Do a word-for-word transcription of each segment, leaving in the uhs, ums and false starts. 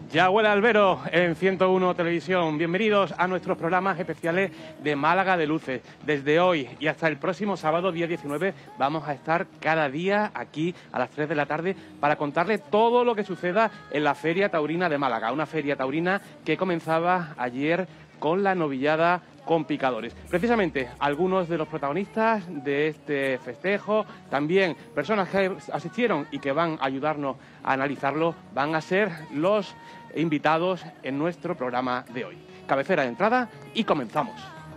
Ya huele Albero en ciento uno Televisión. Bienvenidos a nuestros programas especiales de Málaga de Luces. Desde hoy y hasta el próximo sábado, día diecinueve, vamos a estar cada día aquí a las tres de la tarde para contarles todo lo que suceda en la Feria Taurina de Málaga. Una feria taurina que comenzaba ayer con la novillada con picadores. Precisamente, algunos de los protagonistas de este festejo, también personas que asistieron y que van a ayudarnos a analizarlo, van a ser los invitados en nuestro programa de hoy. Cabecera de entrada y comenzamos.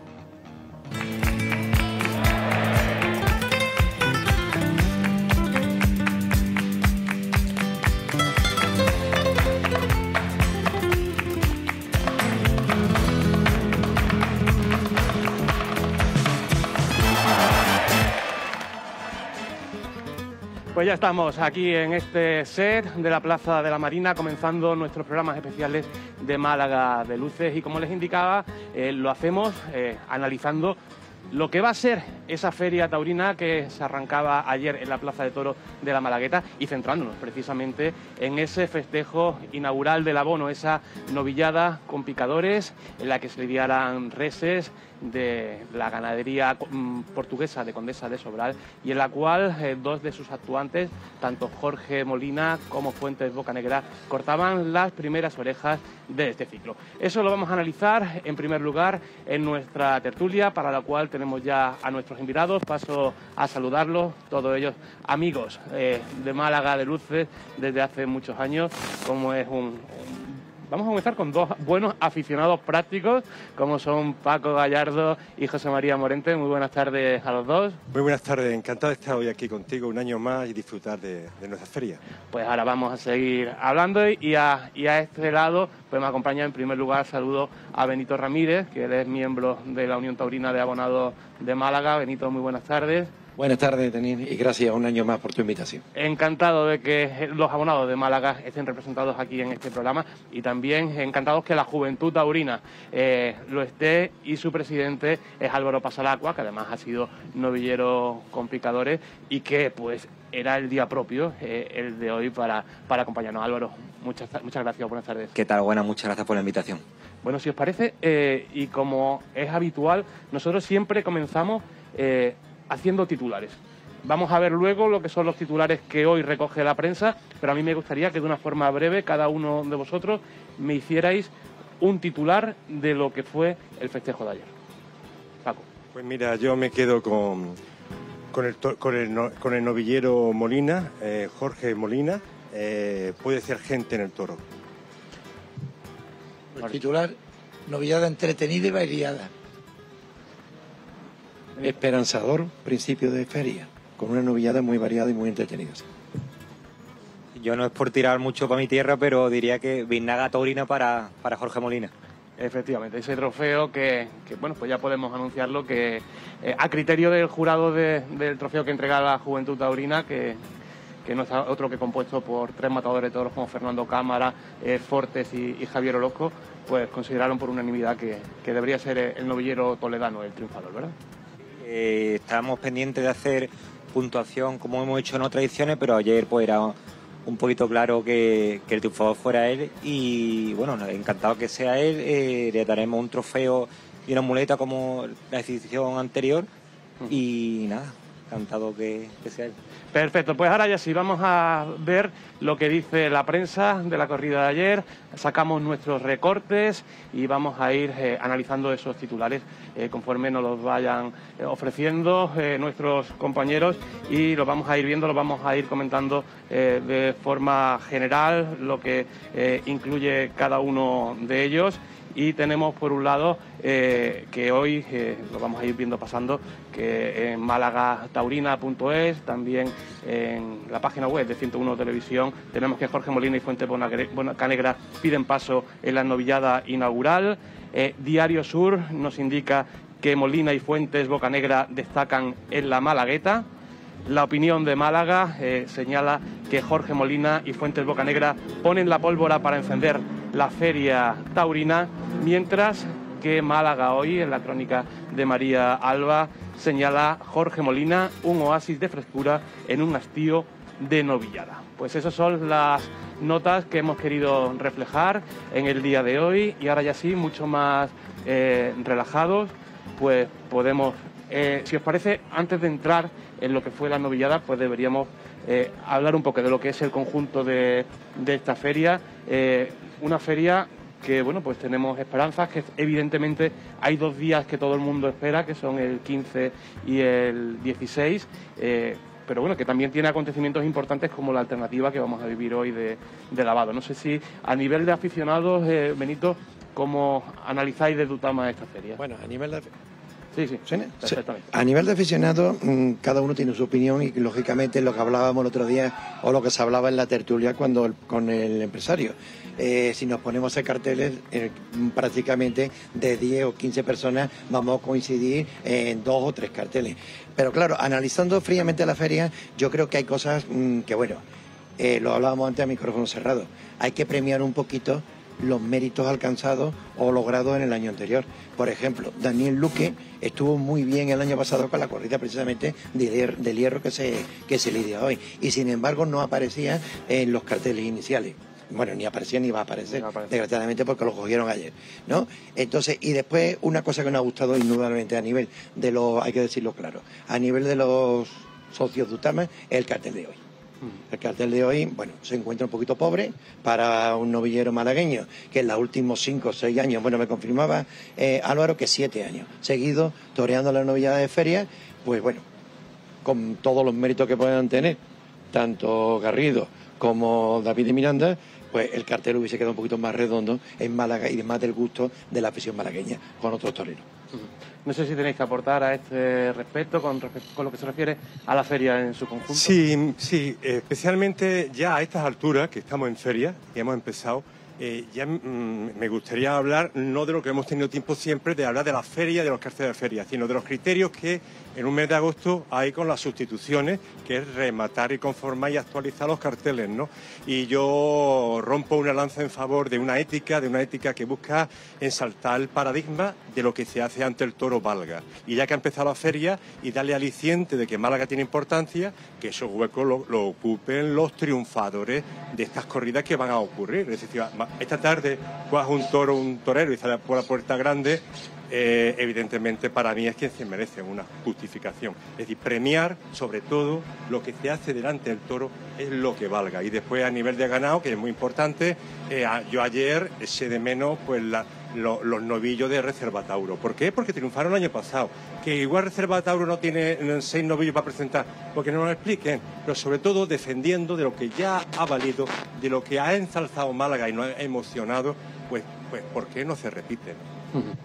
Pues ya estamos aquí en este set de la Plaza de la Marina, comenzando nuestros programas especiales de Málaga de Luces. Y como les indicaba, eh, lo hacemos eh, analizando lo que va a ser esa feria taurina que se arrancaba ayer en la Plaza de Toros de la Malagueta y centrándonos precisamente en ese festejo inaugural del abono, esa novillada con picadores en la que se lidiaran reses de la ganadería portuguesa de Condesa de Sobral y en la cual eh, dos de sus actuantes, tanto Jorge Molina como Fuentes Bocanegra, cortaban las primeras orejas de este ciclo. Eso lo vamos a analizar en primer lugar en nuestra tertulia, para la cual tenemos ya a nuestros invitados. Paso a saludarlos, todos ellos amigos eh, de Málaga de Luces desde hace muchos años, como es un... Vamos a comenzar con dos buenos aficionados prácticos, como son Paco Gallardo y José María Morente. Muy buenas tardes a los dos. Muy buenas tardes, encantado de estar hoy aquí contigo un año más y disfrutar de, de nuestra feria. Pues ahora vamos a seguir hablando y a, y a este lado pues me acompaña en primer lugar, saludo a Benito Ramírez, que él es miembro de la Unión Taurina de Abonados de Málaga. Benito, muy buenas tardes. Buenas tardes, Denis, y gracias un año más por tu invitación. Encantado de que los abonados de Málaga estén representados aquí en este programa y también encantados que la Juventud Taurina eh, lo esté, y su presidente es Álvaro Pasalacua, que además ha sido novillero con picadores y que pues era el día propio, eh, el de hoy, para, para acompañarnos. Álvaro, muchas, muchas gracias, buenas tardes. ¿Qué tal? Buenas, muchas gracias por la invitación. Bueno, si os parece, eh, y como es habitual, nosotros siempre comenzamos Eh, haciendo titulares. Vamos a ver luego lo que son los titulares que hoy recoge la prensa, pero a mí me gustaría que de una forma breve cada uno de vosotros me hicierais un titular de lo que fue el festejo de ayer. Paco. Pues mira, yo me quedo con, con, el, con, el, no, con el novillero Molina, eh, Jorge Molina, eh, puede ser gente en el toro. El titular, novillada entretenida y variada. Esperanzador principio de feria, con una novillada muy variada y muy entretenida. Yo no es por tirar mucho para mi tierra, pero diría que Biznaga Taurina para, para Jorge Molina. Efectivamente, ese trofeo que, que bueno, pues ya podemos anunciarlo, que eh, a criterio del jurado de, del trofeo que entrega la Juventud Taurina, que, que no es otro que compuesto por tres matadores de toros como Fernando Cámara, eh, Fortes y, y Javier Orozco, pues consideraron por unanimidad que, que debería ser el novillero toledano el triunfador, ¿verdad? Eh, estábamos pendientes de hacer puntuación como hemos hecho en otras ediciones, pero ayer pues era un poquito claro que, que el triunfador fuera él y bueno, encantado que sea él. Eh, le daremos un trofeo y una muleta como la edición anterior y nada, encantado que, que sea él. Perfecto, pues ahora ya sí, vamos a ver lo que dice la prensa de la corrida de ayer, sacamos nuestros recortes y vamos a ir eh, analizando esos titulares eh, conforme nos los vayan eh, ofreciendo eh, nuestros compañeros y los vamos a ir viendo, los vamos a ir comentando eh, de forma general lo que eh, incluye cada uno de ellos. Y tenemos por un lado eh, que hoy eh, lo vamos a ir viendo pasando, que en málaga taurina punto es, también en la página web de ciento uno Televisión, tenemos que Jorge Molina y Fuentes Bocanegra piden paso en la novillada inaugural. Eh, Diario Sur nos indica que Molina y Fuentes Bocanegra destacan en la Malagueta. La Opinión de Málaga eh, señala que Jorge Molina y Fuentes Bocanegra ponen la pólvora para encender la feria taurina, mientras que Málaga Hoy, en la crónica de María Alba, señala Jorge Molina un oasis de frescura en un hastío de novillada. Pues esas son las notas que hemos querido reflejar en el día de hoy, y ahora ya sí, mucho más eh, relajados, pues podemos, eh, si os parece, antes de entrar en lo que fue la novillada, pues deberíamos eh, hablar un poco de lo que es el conjunto de, de esta feria, eh, una feria que, bueno, pues tenemos esperanzas, que evidentemente hay dos días que todo el mundo espera, que son el quince y el dieciséis, eh, pero bueno, que también tiene acontecimientos importantes como la alternativa que vamos a vivir hoy de, de lavado. No sé si a nivel de aficionados, eh, Benito, ¿cómo analizáis desde Utama esta feria? Bueno, a nivel de... Sí, sí, ¿Sí? perfectamente. A nivel de aficionados, cada uno tiene su opinión y, lógicamente, lo que hablábamos el otro día o lo que se hablaba en la tertulia cuando el, con el empresario. Eh, si nos ponemos a carteles, eh, prácticamente de diez o quince personas vamos a coincidir en dos o tres carteles. Pero claro, analizando fríamente la feria, yo creo que hay cosas mmm, que, bueno, eh, lo hablábamos antes a micrófono cerrado, hay que premiar un poquito los méritos alcanzados o logrados en el año anterior. Por ejemplo, Daniel Luque estuvo muy bien el año pasado con la corrida precisamente del, del hierro que se, que se lidia hoy, y sin embargo no aparecía en los carteles iniciales. Bueno, ni aparecía ni va a aparecer, no aparece. Desgraciadamente, porque lo cogieron ayer, ¿no? Entonces, y después una cosa que nos ha gustado indudablemente a nivel de los, hay que decirlo claro, a nivel de los socios de Utama, es el cartel de hoy. El cartel de hoy, bueno, se encuentra un poquito pobre para un novillero malagueño que en los últimos cinco o seis años, bueno, me confirmaba eh, Álvaro que siete años seguidos toreando la novillada de feria, pues bueno, con todos los méritos que puedan tener, tanto Garrido como David de Miranda, pues el cartel hubiese quedado un poquito más redondo en Málaga y más del gusto de la afición malagueña con otros toreros. No sé si tenéis que aportar a este respecto con, con lo que se refiere a la feria en su conjunto. Sí, sí, especialmente ya a estas alturas que estamos en feria y hemos empezado, eh, ya mmm, me gustaría hablar no de lo que hemos tenido tiempo siempre, de hablar de la feria, de los carteles de feria, sino de los criterios que en un mes de agosto hay con las sustituciones, que es rematar y conformar y actualizar los carteles, ¿no? Y yo rompo una lanza en favor de una ética, de una ética que busca ensalzar el paradigma de lo que se hace ante el toro valga. Y ya que ha empezado la feria, y darle aliciente de que Málaga tiene importancia, que esos huecos lo, lo ocupen los triunfadores de estas corridas que van a ocurrir. Es decir, esta tarde coge un toro, un torero y sale por la puerta grande. Eh, evidentemente para mí es quien se merece una justificación. Es decir, premiar sobre todo lo que se hace delante del toro es lo que valga. Y después a nivel de ganado, que es muy importante, eh, yo ayer eché de menos pues la, lo, los novillos de Reserva Tauro. ¿Por qué? Porque triunfaron el año pasado. Que igual Reserva Tauro no tiene seis novillos para presentar, porque no nos lo expliquen, pero sobre todo defendiendo de lo que ya ha valido, de lo que ha ensalzado Málaga y nos ha emocionado, pues, pues ¿por qué no se repite? Uh-huh.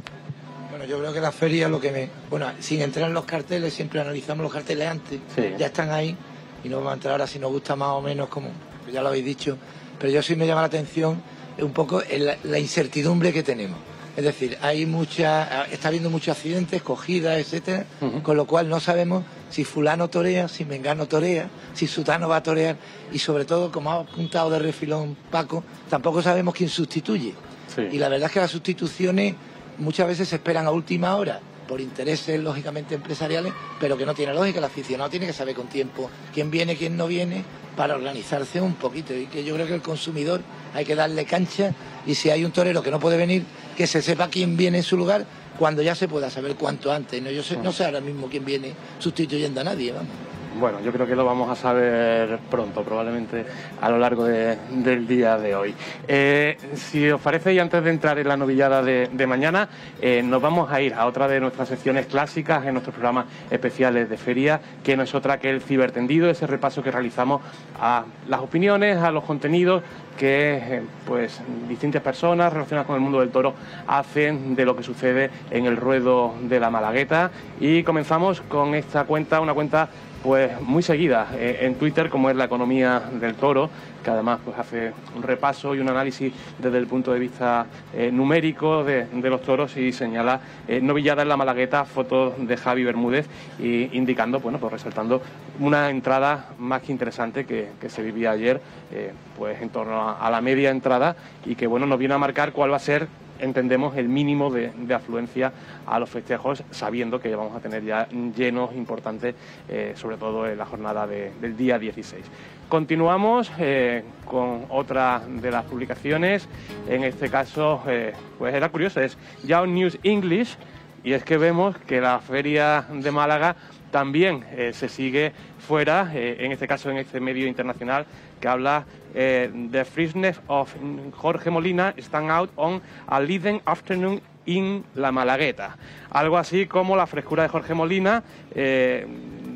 Bueno, yo creo que la feria lo que me... Bueno, sin entrar en los carteles, siempre analizamos los carteles antes, sí. Ya están ahí, y no vamos a entrar ahora si nos gusta más o menos, como ya lo habéis dicho, pero yo sí me llama la atención un poco la, la incertidumbre que tenemos. Es decir, hay mucha, está habiendo muchos accidentes, cogidas, etcétera, uh-huh. Con lo cual no sabemos si fulano torea, si mengano torea, si sutano va a torear, y sobre todo, como ha apuntado de refilón Paco, tampoco sabemos quién sustituye. Sí. Y la verdad es que las sustituciones muchas veces se esperan a última hora por intereses lógicamente empresariales, pero que no tiene lógica. El aficionado tiene que saber con tiempo quién viene, quién no viene, para organizarse un poquito, y que yo creo que el consumidor hay que darle cancha, y si hay un torero que no puede venir, que se sepa quién viene en su lugar cuando ya se pueda saber cuanto antes. No, yo sé, no sé ahora mismo quién viene sustituyendo a nadie, vamos. Bueno, yo creo que lo vamos a saber pronto, probablemente a lo largo de, del día de hoy. Eh, si os parece, y antes de entrar en la novillada de, de mañana, eh, nos vamos a ir a otra de nuestras secciones clásicas en nuestros programas especiales de feria, que no es otra que el cibertendido, ese repaso que realizamos a las opiniones, a los contenidos que eh, pues distintas personas relacionadas con el mundo del toro hacen de lo que sucede en el ruedo de la Malagueta. Y comenzamos con esta cuenta, una cuenta pues muy seguida eh, en Twitter, como es La Economía del Toro, que además pues hace un repaso y un análisis desde el punto de vista eh, numérico de, de los toros, y señala eh, novillada en la Malagueta, fotos de Javi Bermúdez, y indicando, bueno, pues resaltando una entrada más que interesante que, que se vivía ayer, eh, pues en torno a, a la media entrada, y que bueno, nos viene a marcar cuál va a ser entendemos, el mínimo de, de afluencia a los festejos, sabiendo que vamos a tener ya llenos importantes, eh, sobre todo en la jornada de, del día dieciséis. Continuamos eh, con otra de las publicaciones, en este caso, eh, pues era curioso, es Young News English, y es que vemos que la Feria de Málaga también eh, se sigue fuera, eh, en este caso en este medio internacional que habla eh, The freshness of Jorge Molina stand out on a leaden afternoon in la Malagueta. Algo así como la frescura de Jorge Molina eh,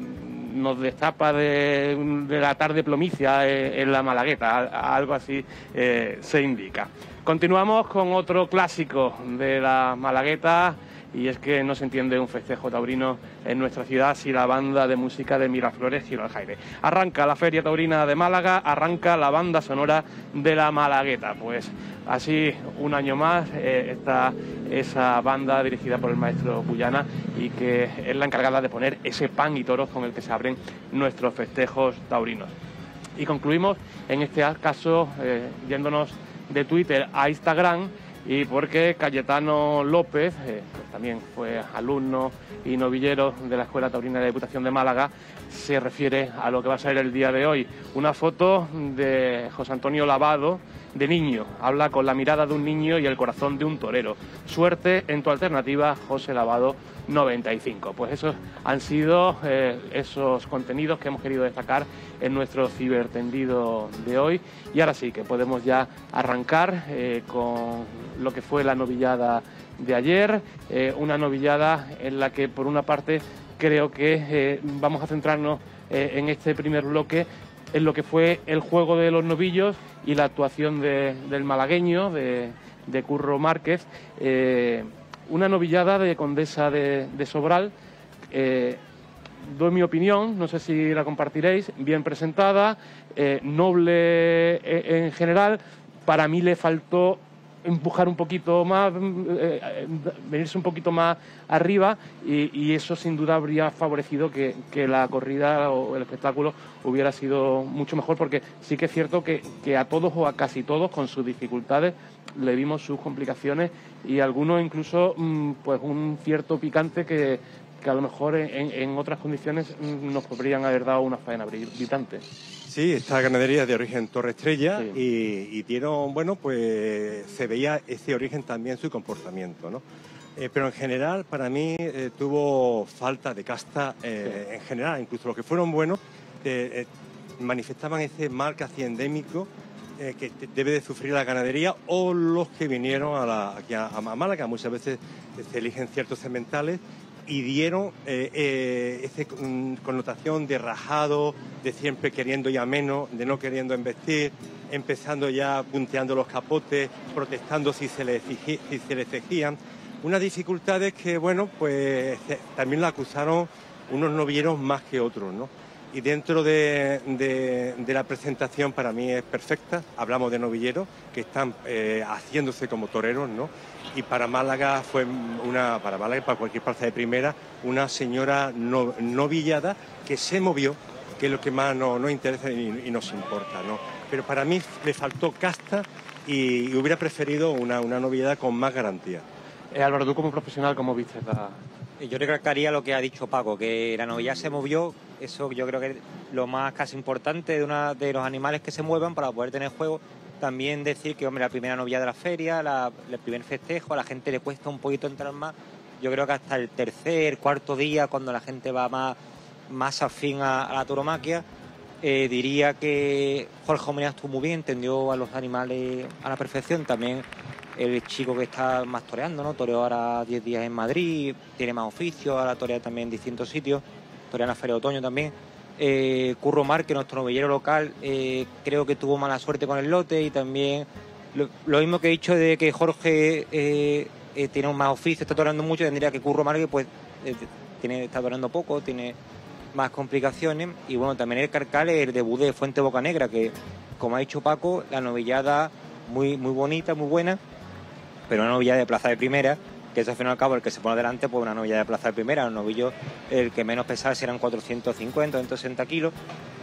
nos destapa de, de la tarde plomicia eh, en la Malagueta, algo así eh, se indica. Continuamos con otro clásico de la Malagueta, y es que no se entiende un festejo taurino en nuestra ciudad si la banda de música de Miraflores Giro al Jaire. Arranca la Feria Taurina de Málaga, arranca la banda sonora de la Malagueta. Pues así, un año más, eh, está esa banda dirigida por el maestro Puyana y que es la encargada de poner ese pan y toros con el que se abren nuestros festejos taurinos. Y concluimos, en este caso, eh, yéndonos de Twitter a Instagram, y porque Cayetano López, eh, pues también fue alumno y novillero de la Escuela Taurina de la Diputación de Málaga, se refiere a lo que va a ser el día de hoy. Una foto de José Antonio Lavado, de niño. Habla con la mirada de un niño y el corazón de un torero. Suerte en tu alternativa, José Lavado noventa y cinco. Pues esos han sido eh, esos contenidos que hemos querido destacar en nuestro cibertendido de hoy. Y ahora sí que podemos ya arrancar eh, con lo que fue la novillada de ayer. Eh, una novillada en la que, por una parte, creo que eh, vamos a centrarnos eh, en este primer bloque en lo que fue el juego de los novillos y la actuación de, del malagueño, de, de Curro Márquez. Eh, una novillada de Condesa de, de Sobral, eh, doy mi opinión, no sé si la compartiréis, bien presentada, eh, noble en general. Para mí le faltó empujar un poquito más, eh, venirse un poquito más arriba, y, y eso sin duda habría favorecido que, que la corrida o el espectáculo hubiera sido mucho mejor, porque sí que es cierto que, que a todos o a casi todos, con sus dificultades, le vimos sus complicaciones y algunos incluso mmm, pues un cierto picante que, que a lo mejor en, en otras condiciones nos podrían haber dado una faena brillante. Sí, esta ganadería es de origen Torre Estrella, sí. y, y dieron, bueno, pues se veía ese origen también en su comportamiento, ¿no? Eh, pero en general, para mí, eh, tuvo falta de casta, eh, sí. en general, incluso los que fueron buenos, eh, eh, manifestaban ese mal casi endémico eh, que debe de sufrir la ganadería, o los que vinieron a la, aquí a, a Málaga. Muchas veces se eligen ciertos sementales y dieron eh, eh, esa mm, connotación de rajado, de siempre queriendo ya menos, de no queriendo embestir, empezando ya punteando los capotes, protestando si se les exigí, si se les exigían. Unas dificultades que, bueno, pues también la acusaron unos novilleros más que otros, ¿no? Y dentro de, de, de la presentación, para mí es perfecta. Hablamos de novilleros que están eh, haciéndose como toreros, ¿no? Y para Málaga fue una, para Málaga y para cualquier plaza de primera, una señora no, novillada que se movió, que es lo que más nos no interesa y, y nos importa, ¿no? Pero para mí le faltó casta y, y hubiera preferido una, una novillada con más garantía. Eh, Álvaro, tú como profesional, ¿cómo viste la...? Yo recalcaría lo que ha dicho Paco, que la novillada se movió. Eso yo creo que es lo más casi importante de, una, de los animales que se muevan para poder tener juego. También decir que, hombre, la primera novillada de la feria, la, el primer festejo, a la gente le cuesta un poquito entrar más. Yo creo que hasta el tercer, cuarto día, cuando la gente va más, más afín a, a la tauromaquia, eh, diría que Jorge Molina estuvo muy bien, entendió a los animales a la perfección. También el chico que está más toreando, ¿no? Toreó ahora diez días en Madrid, tiene más oficio, ahora torea también en distintos sitios, torea en la Feria de Otoño también. Eh, Curro Márquez, nuestro novillero local, eh, creo que tuvo mala suerte con el lote, y también lo, lo mismo que he dicho de que Jorge eh, eh, tiene un más oficio, está toreando mucho, tendría que Curro Márquez pues eh, tiene, está toreando poco, tiene más complicaciones. Y bueno, también el carcal, el debut de Fuente Bocanegra, que como ha dicho Paco, la novillada muy, muy bonita, muy buena, pero una novillada de plaza de primera, que eso al fin y al cabo el que se pone delante, pues una novillada de plaza de primera, un novillo el que menos pesaba serán cuatrocientos cincuenta, ciento sesenta kilos,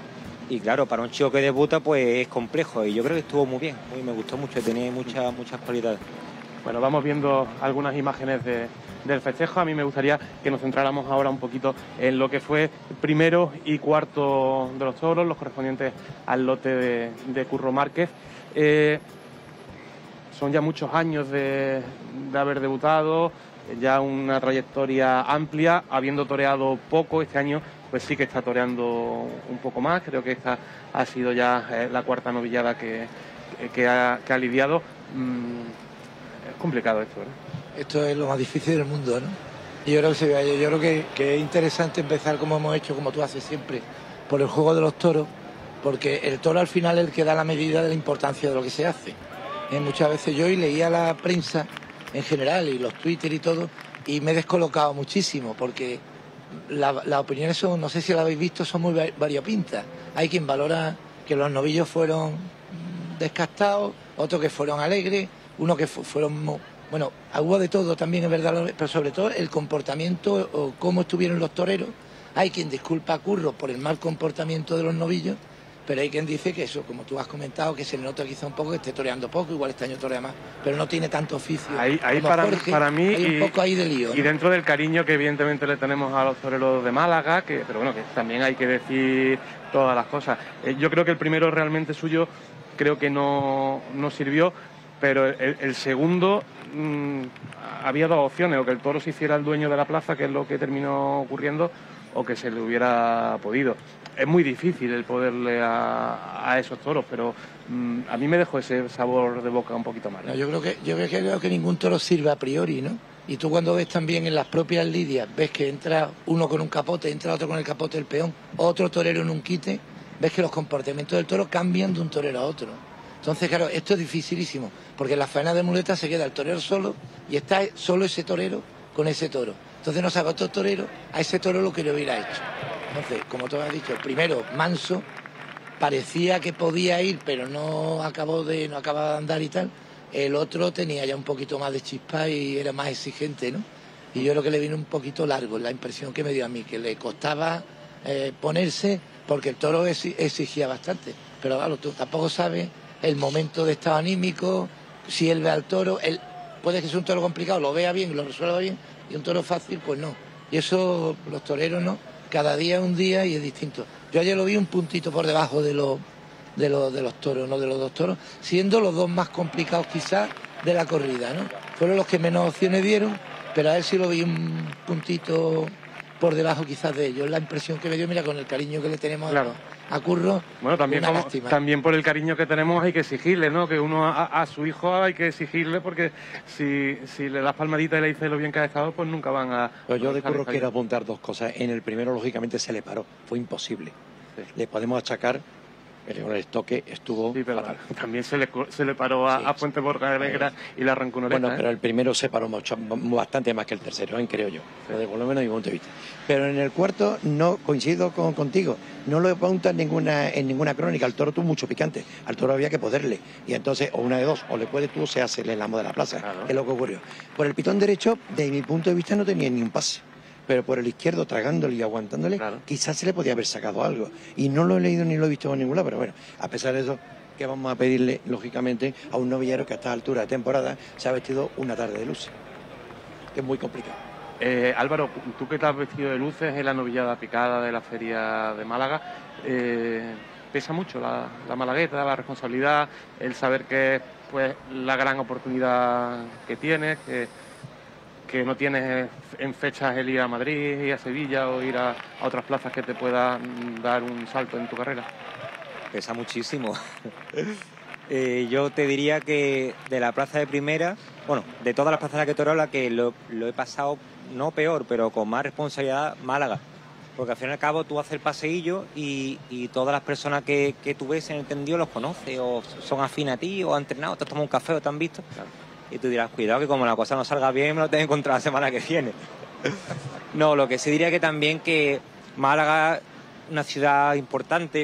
y claro, para un chico que debuta pues es complejo, y yo creo que estuvo muy bien, muy, me gustó mucho, tenía muchas muchas cualidades. Bueno, vamos viendo algunas imágenes de, del festejo. A mí me gustaría que nos centráramos ahora un poquito en lo que fue primero y cuarto de los toros, los correspondientes al lote de, de Curro Márquez. Eh, son ya muchos años de, de haber debutado, ya una trayectoria amplia, habiendo toreado poco este año, pues sí que está toreando un poco más. Creo que esta ha sido ya eh, la cuarta novillada que, que, ha, que ha lidiado. Mm, es complicado esto, ¿eh? Esto es lo más difícil del mundo, ¿no? Y yo creo que, se ve, yo creo que, que es interesante empezar como hemos hecho, como tú haces siempre, por el juego de los toros, porque el toro al final es el que da la medida de la importancia de lo que se hace. Eh, muchas veces yo y leía la prensa en general y los Twitter y todo, y me he descolocado muchísimo, porque las la opiniones son, no sé si lo habéis visto, son muy variopintas. Hay quien valora que los novillos fueron descastados, otros que fueron alegres, uno que fu fueron... Bueno, hubo de todo también, es verdad, pero sobre todo el comportamiento o cómo estuvieron los toreros. Hay quien disculpa a Curro por el mal comportamiento de los novillos, pero hay quien dice que eso, como tú has comentado, que se le nota quizá un poco que esté toreando poco, igual este año torea más, pero no tiene tanto oficio. Ahí, ahí para, Jorge, para mí, hay un poco ahí de lío, y ¿no? dentro del cariño que evidentemente le tenemos a los toreros de Málaga, que, pero bueno, que también hay que decir todas las cosas. Eh, yo creo que el primero realmente suyo, creo que no, no sirvió, pero el, el segundo, mmm, había dos opciones, o que el toro se hiciera el dueño de la plaza, que es lo que terminó ocurriendo, o que se le hubiera podido. Es muy difícil el poderle a, a esos toros, pero mmm, a mí me dejó ese sabor de boca un poquito mal. No, yo creo que yo creo que ningún toro sirve a priori, ¿no? Y tú cuando ves también en las propias lidias, ves que entra uno con un capote, entra otro con el capote del peón, otro torero en un quite, ves que los comportamientos del toro cambian de un torero a otro. Entonces, claro, esto es dificilísimo, porque en la faena de muleta se queda el torero solo y está solo ese torero con ese toro. Entonces no sabe otro torero a ese toro lo que le hubiera hecho. Entonces, como tú has dicho, el primero, manso, parecía que podía ir, pero no acabó de, no acababa de andar y tal. El otro tenía ya un poquito más de chispa y era más exigente, ¿no? Y yo creo que le vino un poquito largo, la impresión que me dio a mí, que le costaba eh, ponerse, porque el toro exigía bastante. Pero claro, tú tampoco sabes el momento de estado anímico, si él ve al toro, él puede que sea un toro complicado, lo vea bien, lo resuelva bien, y un toro fácil, pues no. Y eso los toreros, ¿no? Cada día es un día y es distinto. Yo ayer lo vi un puntito por debajo de los, de los, de los toros, no de los dos toros, siendo los dos más complicados quizás de la corrida, ¿no? Fueron los que menos opciones dieron, pero a él sí lo vi un puntito por debajo quizás de ellos. La impresión que me dio, mira, con el cariño que le tenemos claro. a Curro, bueno, también, como, también por el cariño que tenemos hay que exigirle, ¿no? Que uno a, a su hijo hay que exigirle, porque si, si le das palmadita y le dices lo bien que ha estado, pues nunca van a... Pero yo de Curro quiero apuntar dos cosas. En el primero, lógicamente, se le paró. Fue imposible. Sí. Le podemos achacar, pero el estoque estuvo... Sí, pero fatal. También se le, se le paró a, sí, a Fuente Borja Negra y le arrancó una oreja. Bueno, ¿eh? pero el primero se paró mucho, bastante más que el tercero, ¿eh? Creo yo. Sí. Por lo menos de mi punto de vista. Pero en el cuarto no coincido con, contigo. No lo apunta en ninguna, en ninguna crónica. Al toro tuvo mucho picante. Al toro había que poderle. Y entonces, o una de dos, o le puedes tú, o se hace el amo de la plaza. Claro. Es lo que ocurrió. Por el pitón derecho, de mi punto de vista, no tenía ni un pase. Pero por el izquierdo, tragándole y aguantándole, claro, quizás se le podía haber sacado algo. Y no lo he leído ni lo he visto en ningún lado, pero bueno, a pesar de eso, ¿qué vamos a pedirle, lógicamente, a un novillero que a esta altura de temporada se ha vestido una tarde de luces? Que es muy complicado. Eh, Álvaro, tú que te has vestido de luces en la novillada picada de la Feria de Málaga, eh, ¿pesa mucho la, la malagueta, la responsabilidad, el saber que es pues, la gran oportunidad que tienes, que... que no tienes en fechas el ir a Madrid, ir a Sevilla o ir a, a otras plazas que te puedan dar un salto en tu carrera? Pesa muchísimo. eh, yo te diría que de la plaza de primera, bueno, de todas las plazas en las que toreo, la que lo, lo he pasado, no peor, pero con más responsabilidad, Málaga. Porque al fin y al cabo tú haces el paseillo y, y todas las personas que, que tú ves en el tendido los conoces, o son afines a ti, o han entrenado, te has tomado un café o te han visto. Claro. Y tú dirás, cuidado que como la cosa no salga bien, me lo tengo que encontrar la semana que viene. No, lo que sí diría que también que Málaga, una ciudad importante,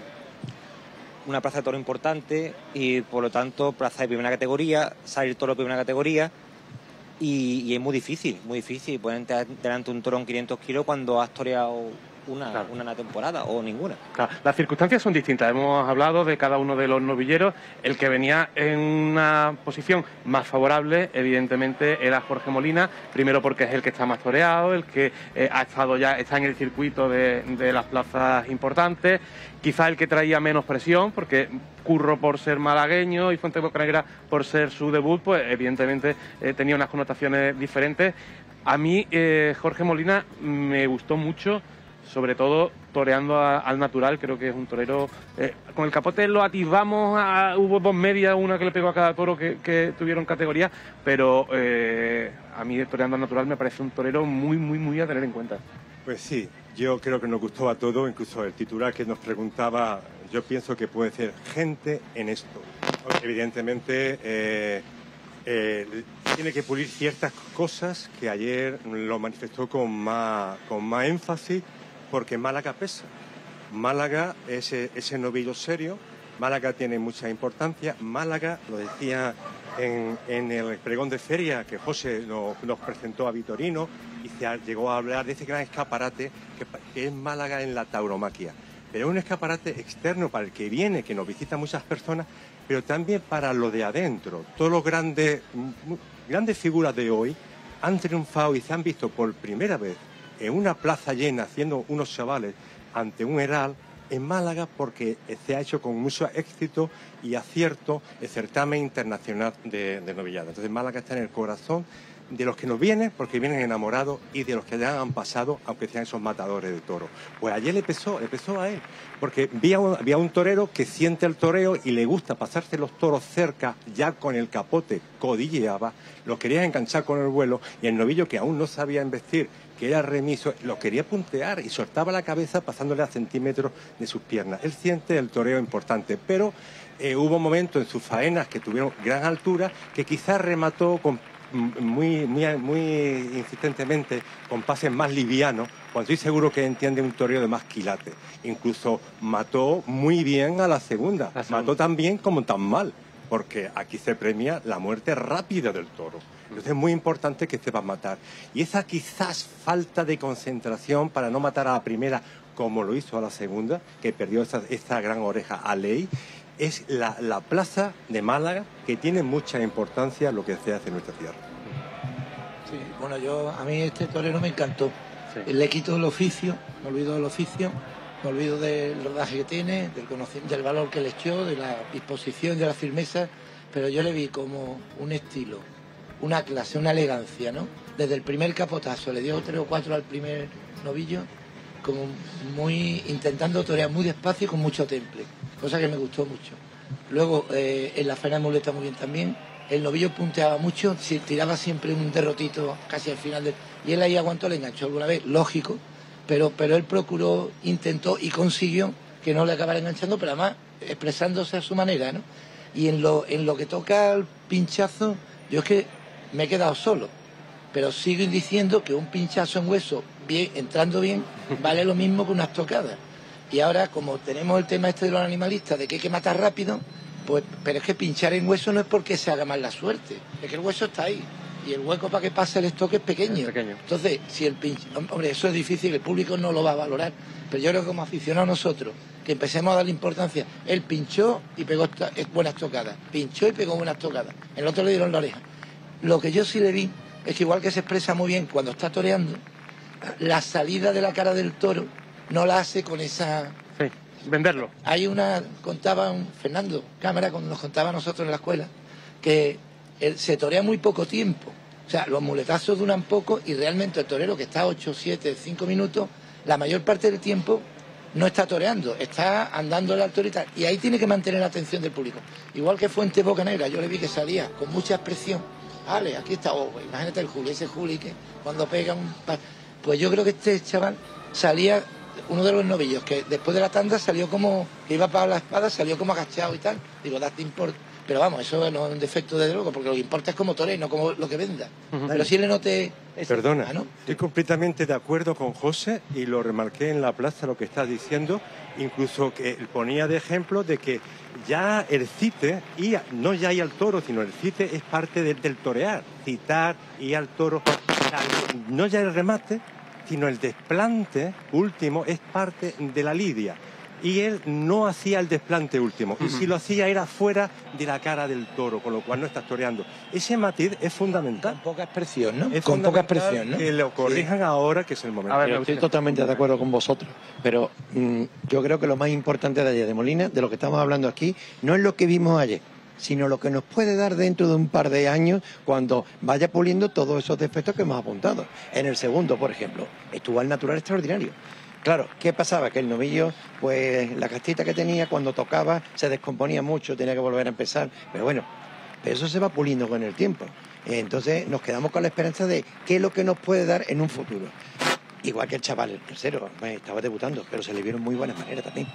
una plaza de toro importante y por lo tanto plaza de primera categoría, salir toro de primera categoría y, y es muy difícil, muy difícil ponerte delante de un toro en quinientos kilos cuando has toreado una, claro. una temporada o ninguna. Claro, las circunstancias son distintas. Hemos hablado de cada uno de los novilleros. El que venía en una posición más favorable, evidentemente, era Jorge Molina. Primero porque es el que está más toreado, el que eh, ha estado ya, está en el circuito de, de las plazas importantes. Quizá el que traía menos presión, porque Curro por ser malagueño y Fuente Bocanegra por ser su debut, pues evidentemente eh, tenía unas connotaciones diferentes. A mí, eh, Jorge Molina me gustó mucho, sobre todo toreando a, al natural. Creo que es un torero... Eh, con el Capote lo atisbamos, a, hubo dos medias, una que le pegó a cada toro que, que tuvieron categoría, pero eh, a mí toreando al natural me parece un torero muy, muy, muy a tener en cuenta. Pues sí, yo creo que nos gustó a todos, incluso el titular que nos preguntaba, yo pienso que puede ser gente en esto. Evidentemente... Eh, Eh, tiene que pulir ciertas cosas que ayer lo manifestó con más, con más énfasis, porque Málaga pesa. Málaga es ese novillo serio, Málaga tiene mucha importancia. Málaga, lo decía en, en el pregón de feria que José nos, nos presentó a Vitorino, y se llegó a hablar de ese gran escaparate que, que es Málaga en la tauromaquia. Pero es un escaparate externo para el que viene, que nos visita muchas personas, pero también para lo de adentro. Todos los grandes, grandes figuras de hoy han triunfado y se han visto por primera vez en una plaza llena, haciendo unos chavales ante un heral en Málaga, porque se ha hecho con mucho éxito y acierto el certamen internacional de, de novillada. Entonces Málaga está en el corazón de los que nos vienen, porque vienen enamorados, y de los que ya han pasado, aunque sean esos matadores de toros. Pues ayer le pesó, le pesó a él, porque había un, había un torero que siente el toreo y le gusta pasarse los toros cerca, ya con el capote codilleaba, lo quería enganchar con el vuelo, y el novillo, que aún no sabía embestir, que era remiso, lo quería puntear y soltaba la cabeza pasándole a centímetros de sus piernas. Él siente el toreo importante, pero eh, hubo momentos en sus faenas que tuvieron gran altura, que quizás remató con muy, muy, muy insistentemente con pases más livianos, cuando estoy seguro que entiende un toreo de más quilate. Incluso mató muy bien a la segunda, la segunda. Mató tan bien como tan mal, porque aquí se premia la muerte rápida del toro. Entonces es muy importante que sepas matar. Y esa quizás falta de concentración para no matar a la primera, como lo hizo a la segunda, que perdió esa, esa gran oreja a ley, es la, la plaza de Málaga, que tiene mucha importancia lo que se hace en nuestra tierra. Sí, bueno, yo a mí este torero me encantó. Sí. Le quito el oficio, me olvido del oficio, me olvido del rodaje que tiene, del conocimiento, del valor que le echó, de la disposición, de la firmeza, pero yo le vi como un estilo, una clase, una elegancia, ¿no? Desde el primer capotazo, le dio tres o cuatro al primer novillo, como muy intentando torear muy despacio y con mucho temple, cosa que me gustó mucho. Luego eh, en la faena de muleta muy bien también, el novillo punteaba mucho, tiraba siempre un derrotito casi al final del... y él ahí aguantó, le enganchó alguna vez, lógico, pero, pero él procuró, intentó y consiguió que no le acabara enganchando, pero además expresándose a su manera, ¿no? Y en lo, en lo que toca al pinchazo, yo es que me he quedado solo, pero sigo diciendo que un pinchazo en hueso, bien, entrando bien, vale lo mismo que unas tocadas. Y ahora, como tenemos el tema este de los animalistas, de que hay que matar rápido, pues, pero es que pinchar en hueso no es porque se haga mal la suerte, es que el hueso está ahí, y el hueco para que pase el estoque es pequeño. Es pequeño. Entonces, si el pinch... hombre, eso es difícil, el público no lo va a valorar, pero yo creo que como aficionados nosotros, que empecemos a darle importancia, él pinchó y pegó esta... buenas tocadas, pinchó y pegó buenas tocadas, el otro le dieron la oreja. Lo que yo sí le vi es que igual que se expresa muy bien cuando está toreando, la salida de la cara del toro no la hace con esa... Sí, venderlo. Hay una, contaba un Fernando Cámara, cuando nos contaba a nosotros en la escuela, que él se torea muy poco tiempo. O sea, los muletazos duran poco y realmente el torero que está ocho, siete, cinco minutos, la mayor parte del tiempo no está toreando, está andando al toro y tal. Y ahí tiene que mantener la atención del público. Igual que Fuente Bocanegra, yo le vi que salía con mucha expresión. Vale, aquí está, oh, imagínate el Juli, ese Juli que cuando pega un... Pues yo creo que este chaval salía, uno de los novillos, que después de la tanda salió como, que iba para la espada, salió como agachado y tal. Digo, date import. Pero vamos, eso no es un defecto desde luego, porque lo que importa es como toree, no como lo que venda. Uh-huh. Pero sí le noté... Perdona, ¿no? Estoy completamente de acuerdo con José y lo remarqué en la plaza lo que estás diciendo, incluso que ponía de ejemplo de que ya el cite, y no ya ir al toro, sino el cite es parte de, del torear, citar, ir al toro, no ya el remate, sino el desplante último es parte de la lidia. Y él no hacía el desplante último, y si lo hacía era fuera de la cara del toro, con lo cual no estás toreando. Ese matiz es fundamental. Con poca expresión, ¿no? Es Con poca expresión, ¿no? que lo corrijan sí. ahora, que es el momento. A ver, yo estoy totalmente de acuerdo con vosotros, pero mmm, yo creo que lo más importante de ayer de Molina, de lo que estamos hablando aquí, no es lo que vimos ayer, sino lo que nos puede dar dentro de un par de años cuando vaya puliendo todos esos defectos que hemos apuntado. En el segundo, por ejemplo, estuvo al natural extraordinario. Claro, ¿qué pasaba? Que el novillo, pues la castita que tenía cuando tocaba se descomponía mucho, tenía que volver a empezar. Pero bueno, pero eso se va puliendo con el tiempo. Entonces nos quedamos con la esperanza de qué es lo que nos puede dar en un futuro. Igual que el chaval, el tercero, pues, estaba debutando, pero se le vieron muy buenas maneras también.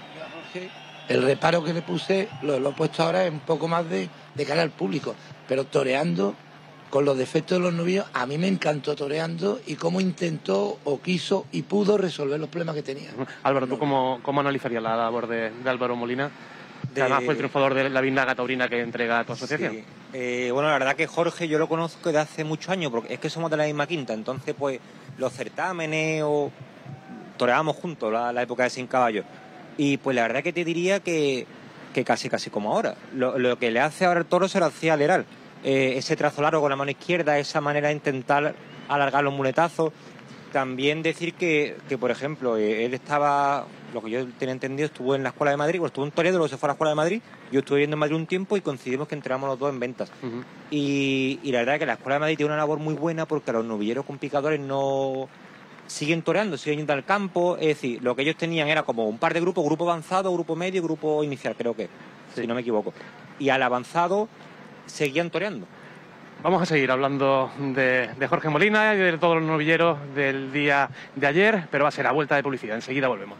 El reparo que le puse, lo, lo he puesto ahora, es un poco más de, de cara al público, pero toreando con los defectos de los novillos, a mí me encantó toreando y cómo intentó o quiso y pudo resolver los problemas que tenía. Álvaro, ¿tú cómo, cómo analizarías la labor de, de Álvaro Molina? Que de... además fue el triunfador de la vindaga taurina que entrega a tu asociación. Sí. Eh, bueno, la verdad que Jorge yo lo conozco de hace muchos años, porque es que somos de la misma quinta, entonces pues los certámenes o toreábamos juntos la, la época de Sin Caballos. Y pues la verdad que te diría que, que casi casi como ahora. Lo, lo que le hace ahora el toro se lo hacía al Heral. Eh, ese trazo largo con la mano izquierda, esa manera de intentar alargar los muletazos. También decir que, que por ejemplo, eh, él estaba, lo que yo tenía entendido, estuvo en la Escuela de Madrid, pues estuvo en Toledo, luego se fue a la Escuela de Madrid, yo estuve viviendo en Madrid un tiempo y coincidimos que entramos los dos en ventas. Uh-huh. y, y la verdad es que la Escuela de Madrid tiene una labor muy buena porque los novilleros con picadores no siguen toreando, siguen yendo al campo, es decir, lo que ellos tenían era como un par de grupos, grupo avanzado, grupo medio, grupo inicial, creo que, sí. si no me equivoco. Y al avanzado seguían toreando. Vamos a seguir hablando de, de Jorge Molina y de todos los novilleros del día de ayer, pero va a ser a vuelta de publicidad. Enseguida volvemos.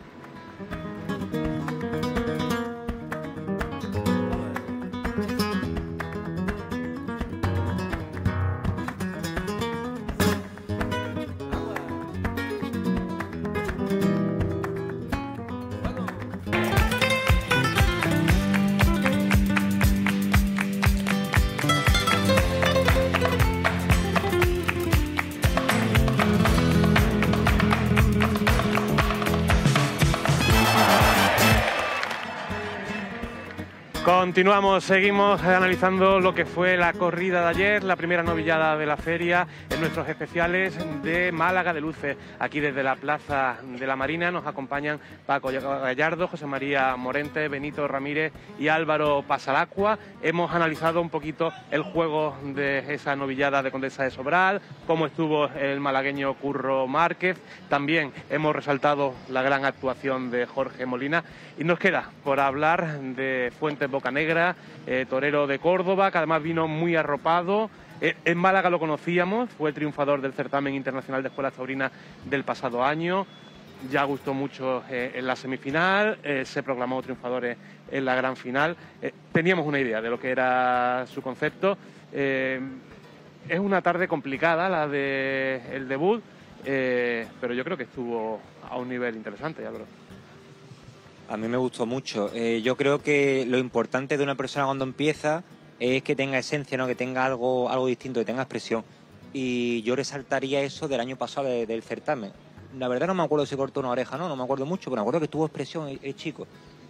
Continuamos, seguimos analizando lo que fue la corrida de ayer, la primera novillada de la feria, en nuestros especiales de Málaga de Luces. Aquí desde la Plaza de la Marina nos acompañan Paco Gallardo, José María Morente, Benito Ramírez y Álvaro Pasalacqua. Hemos analizado un poquito el juego de esa novillada de Condesa de Sobral, cómo estuvo el malagueño Curro Márquez. También hemos resaltado la gran actuación de Jorge Molina y nos queda por hablar de Fuentes Bocanegra, eh, torero de Córdoba, que además vino muy arropado. Eh, en Málaga lo conocíamos, fue el triunfador del certamen internacional de escuelas taurinas del pasado año. Ya gustó mucho eh, en la semifinal, eh, se proclamó triunfador en, en la gran final. Eh, teníamos una idea de lo que era su concepto. Eh, es una tarde complicada la de el debut, eh, pero yo creo que estuvo a un nivel interesante, ya creo. A mí me gustó mucho. Eh, yo creo que lo importante de una persona cuando empieza es que tenga esencia, ¿no? Que tenga algo, algo distinto, que tenga expresión. Y yo resaltaría eso del año pasado de, del certamen. La verdad no me acuerdo si cortó una oreja, no, no me acuerdo mucho, pero me acuerdo que tuvo expresión el, el chico.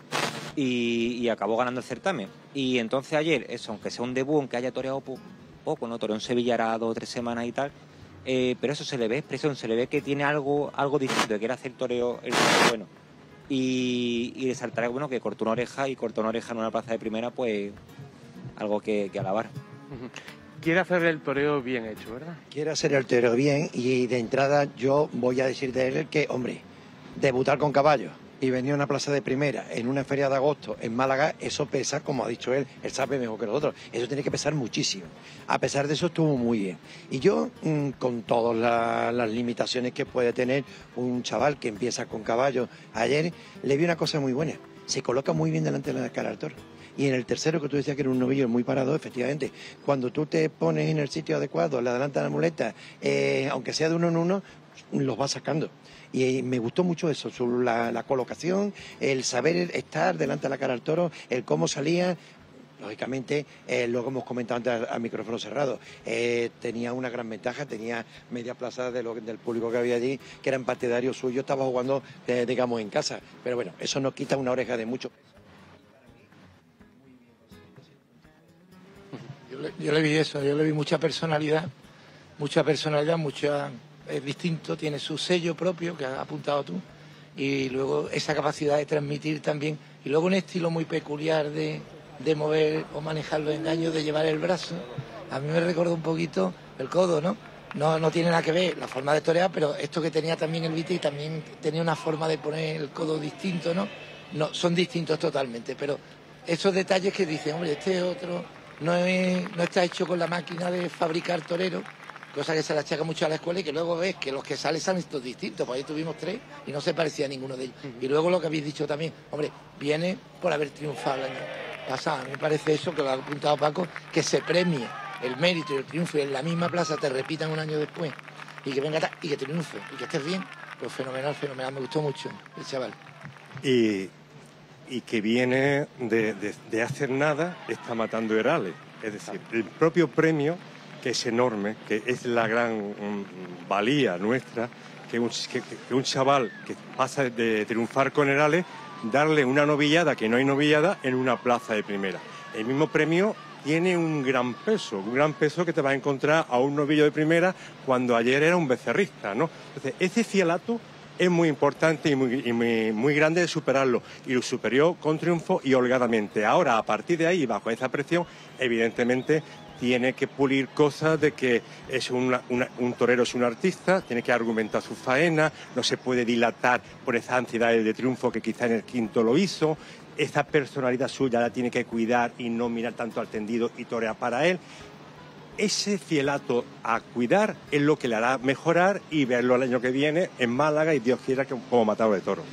Y, y acabó ganando el certamen. Y entonces ayer, eso, aunque sea un debut, aunque haya toreado poco, poco ¿no? Toreó en Sevilla era dos o tres semanas y tal. Eh, pero eso se le ve expresión, se le ve que tiene algo, algo distinto, que quiere hacer toreo, el toreo bueno. Y, y resaltar bueno, que cortó una oreja y cortó una oreja en una plaza de primera, pues algo que, que alabar. Quiere hacer el toreo bien hecho, ¿verdad? Quiere hacer el toreo bien y de entrada yo voy a decir de él que, hombre, debutar con caballos y venir a una plaza de primera en una feria de agosto en Málaga, eso pesa, como ha dicho él, él sabe mejor que nosotros, eso tiene que pesar muchísimo. A pesar de eso estuvo muy bien. Y yo, mmm, con todas la, las limitaciones que puede tener un chaval que empieza con caballos, ayer le vi una cosa muy buena, se coloca muy bien delante de la cara al toro. Y en el tercero, que tú decías que era un novillo muy parado, efectivamente, cuando tú te pones en el sitio adecuado, le adelantas la muleta, eh, aunque sea de uno en uno, los vas sacando. Y me gustó mucho eso, su, la, la colocación, el saber estar delante de la cara al toro, el cómo salía, Lógicamente, eh, luego hemos comentado antes al micrófono cerrado, eh, tenía una gran ventaja, tenía media plaza de lo, del público que había allí, que eran partidarios suyos, estaba jugando, eh, digamos, en casa. Pero bueno, eso nos quita una oreja de mucho. Yo le, yo le vi eso, yo le vi mucha personalidad, mucha personalidad, mucha, es distinto, tiene su sello propio que has apuntado tú, y luego esa capacidad de transmitir también, y luego un estilo muy peculiar de, de mover o manejar los engaños, de llevar el brazo. A mí me recuerda un poquito el codo, ¿no? No, no tiene nada que ver la forma de torear, pero esto que tenía también el Vite, también tenía una forma de poner el codo distinto, ¿no? No, son distintos totalmente, pero esos detalles que dicen, hombre, este otro no, es, no está hecho con la máquina de fabricar toreros, cosa que se le achaca mucho a la escuela, y que luego ves que los que salen son estos distintos, pues ahí tuvimos tres y no se parecía a ninguno de ellos. Uh-huh. Y luego lo que habéis dicho también, hombre, viene por haber triunfado el año pasado. A mí me parece eso, que lo ha apuntado Paco, que se premie el mérito y el triunfo y en la misma plaza te repitan un año después y que venga y que triunfe y que estés bien, pues fenomenal, fenomenal, me gustó mucho el chaval. Y, y que viene de, de, de hacer nada, está matando herales, es decir, el propio premio, que es enorme, que es la gran um, valía nuestra, que un, que, que un chaval que pasa de triunfar con herales, darle una novillada, que no hay novillada, en una plaza de primera. El mismo premio tiene un gran peso, un gran peso que te va a encontrar a un novillo de primera cuando ayer era un becerrista, ¿no? Entonces, ese fielato es muy importante y muy, y muy, muy grande de superarlo, y lo superó con triunfo y holgadamente. Ahora, a partir de ahí, bajo esa presión, evidentemente tiene que pulir cosas de que es una, una, un torero es un artista, tiene que argumentar su faena, no se puede dilatar por esa ansiedad de triunfo que quizá en el quinto lo hizo. Esa personalidad suya la tiene que cuidar y no mirar tanto al tendido y torear para él. Ese fielato a cuidar es lo que le hará mejorar y verlo el año que viene en Málaga, y Dios quiera que como matador de toros.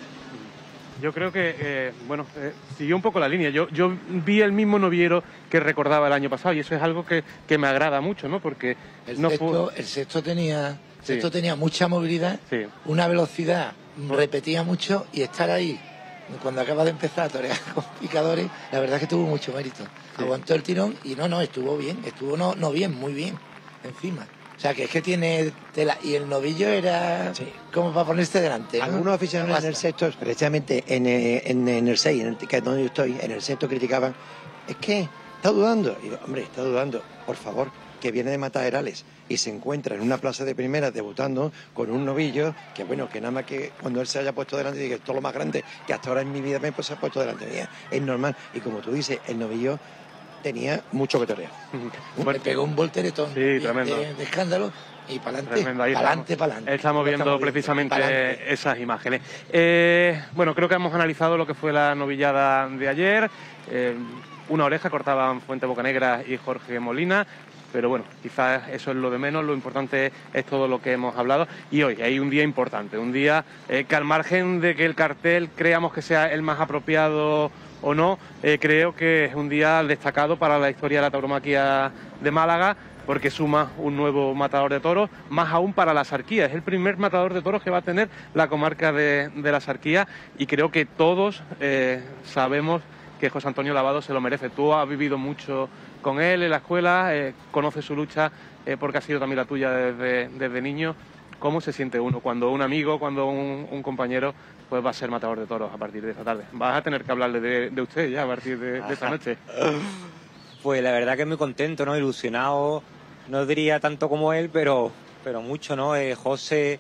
Yo creo que, eh, bueno, eh, siguió un poco la línea. Yo, yo vi el mismo noviero que recordaba el año pasado, y eso es algo que, que me agrada mucho, ¿no? Porque el, no sexto, fue... el sexto tenía, el sí. sexto tenía mucha movilidad, sí. Una velocidad, repetía mucho, y estar ahí cuando acaba de empezar a torear con picadores, la verdad es que tuvo mucho mérito. Sí. Aguantó el tirón y no, no, estuvo bien, estuvo no, no bien, muy bien, encima. O sea, que es que tiene tela. Y el novillo era sí. como para ponerse delante, ¿no? Algunos aficionados en el sexto, precisamente en, en, en el seis, en el, que es donde yo estoy, en el sexto criticaban, es que está dudando. Y yo, hombre, está dudando, por favor, que viene de matar herales y se encuentra en una plaza de primera debutando con un novillo que, bueno, que nada más que cuando él se haya puesto delante, diga, esto es lo más grande que hasta ahora en mi vida me pues, se ha puesto delante mía. Es normal. Y como tú dices, el novillo tenía mucho que torear. Bueno, le pegó un volteretón sí, de, tremendo. De, de escándalo y para adelante, para adelante, para adelante. Estamos viendo estamos precisamente viendo. esas imágenes. Eh, bueno, creo que hemos analizado lo que fue la novillada de ayer. Eh, una oreja cortaban Fuente Bocanegra y Jorge Molina. Pero bueno, quizás eso es lo de menos, lo importante es todo lo que hemos hablado. Y hoy hay un día importante, un día eh, que al margen de que el cartel creamos que sea el más apropiado o no, eh, creo que es un día destacado para la historia de la tauromaquia de Málaga, porque suma un nuevo matador de toros, más aún para la Sarquía. Es el primer matador de toros que va a tener la comarca de, de la Sarquía, y creo que todos eh, sabemos que José Antonio Lavado se lo merece. Tú has vivido mucho con él en la escuela, eh, conoces su lucha eh, porque ha sido también la tuya desde, desde niño. ¿Cómo se siente uno cuando un amigo, cuando un, un compañero pues va a ser matador de toros a partir de esta tarde? Vas a tener que hablarle de, de usted ya a partir de, de esta noche. Pues la verdad que muy contento, ¿no? Ilusionado, no diría tanto como él, pero, pero mucho, ¿no? Eh, José,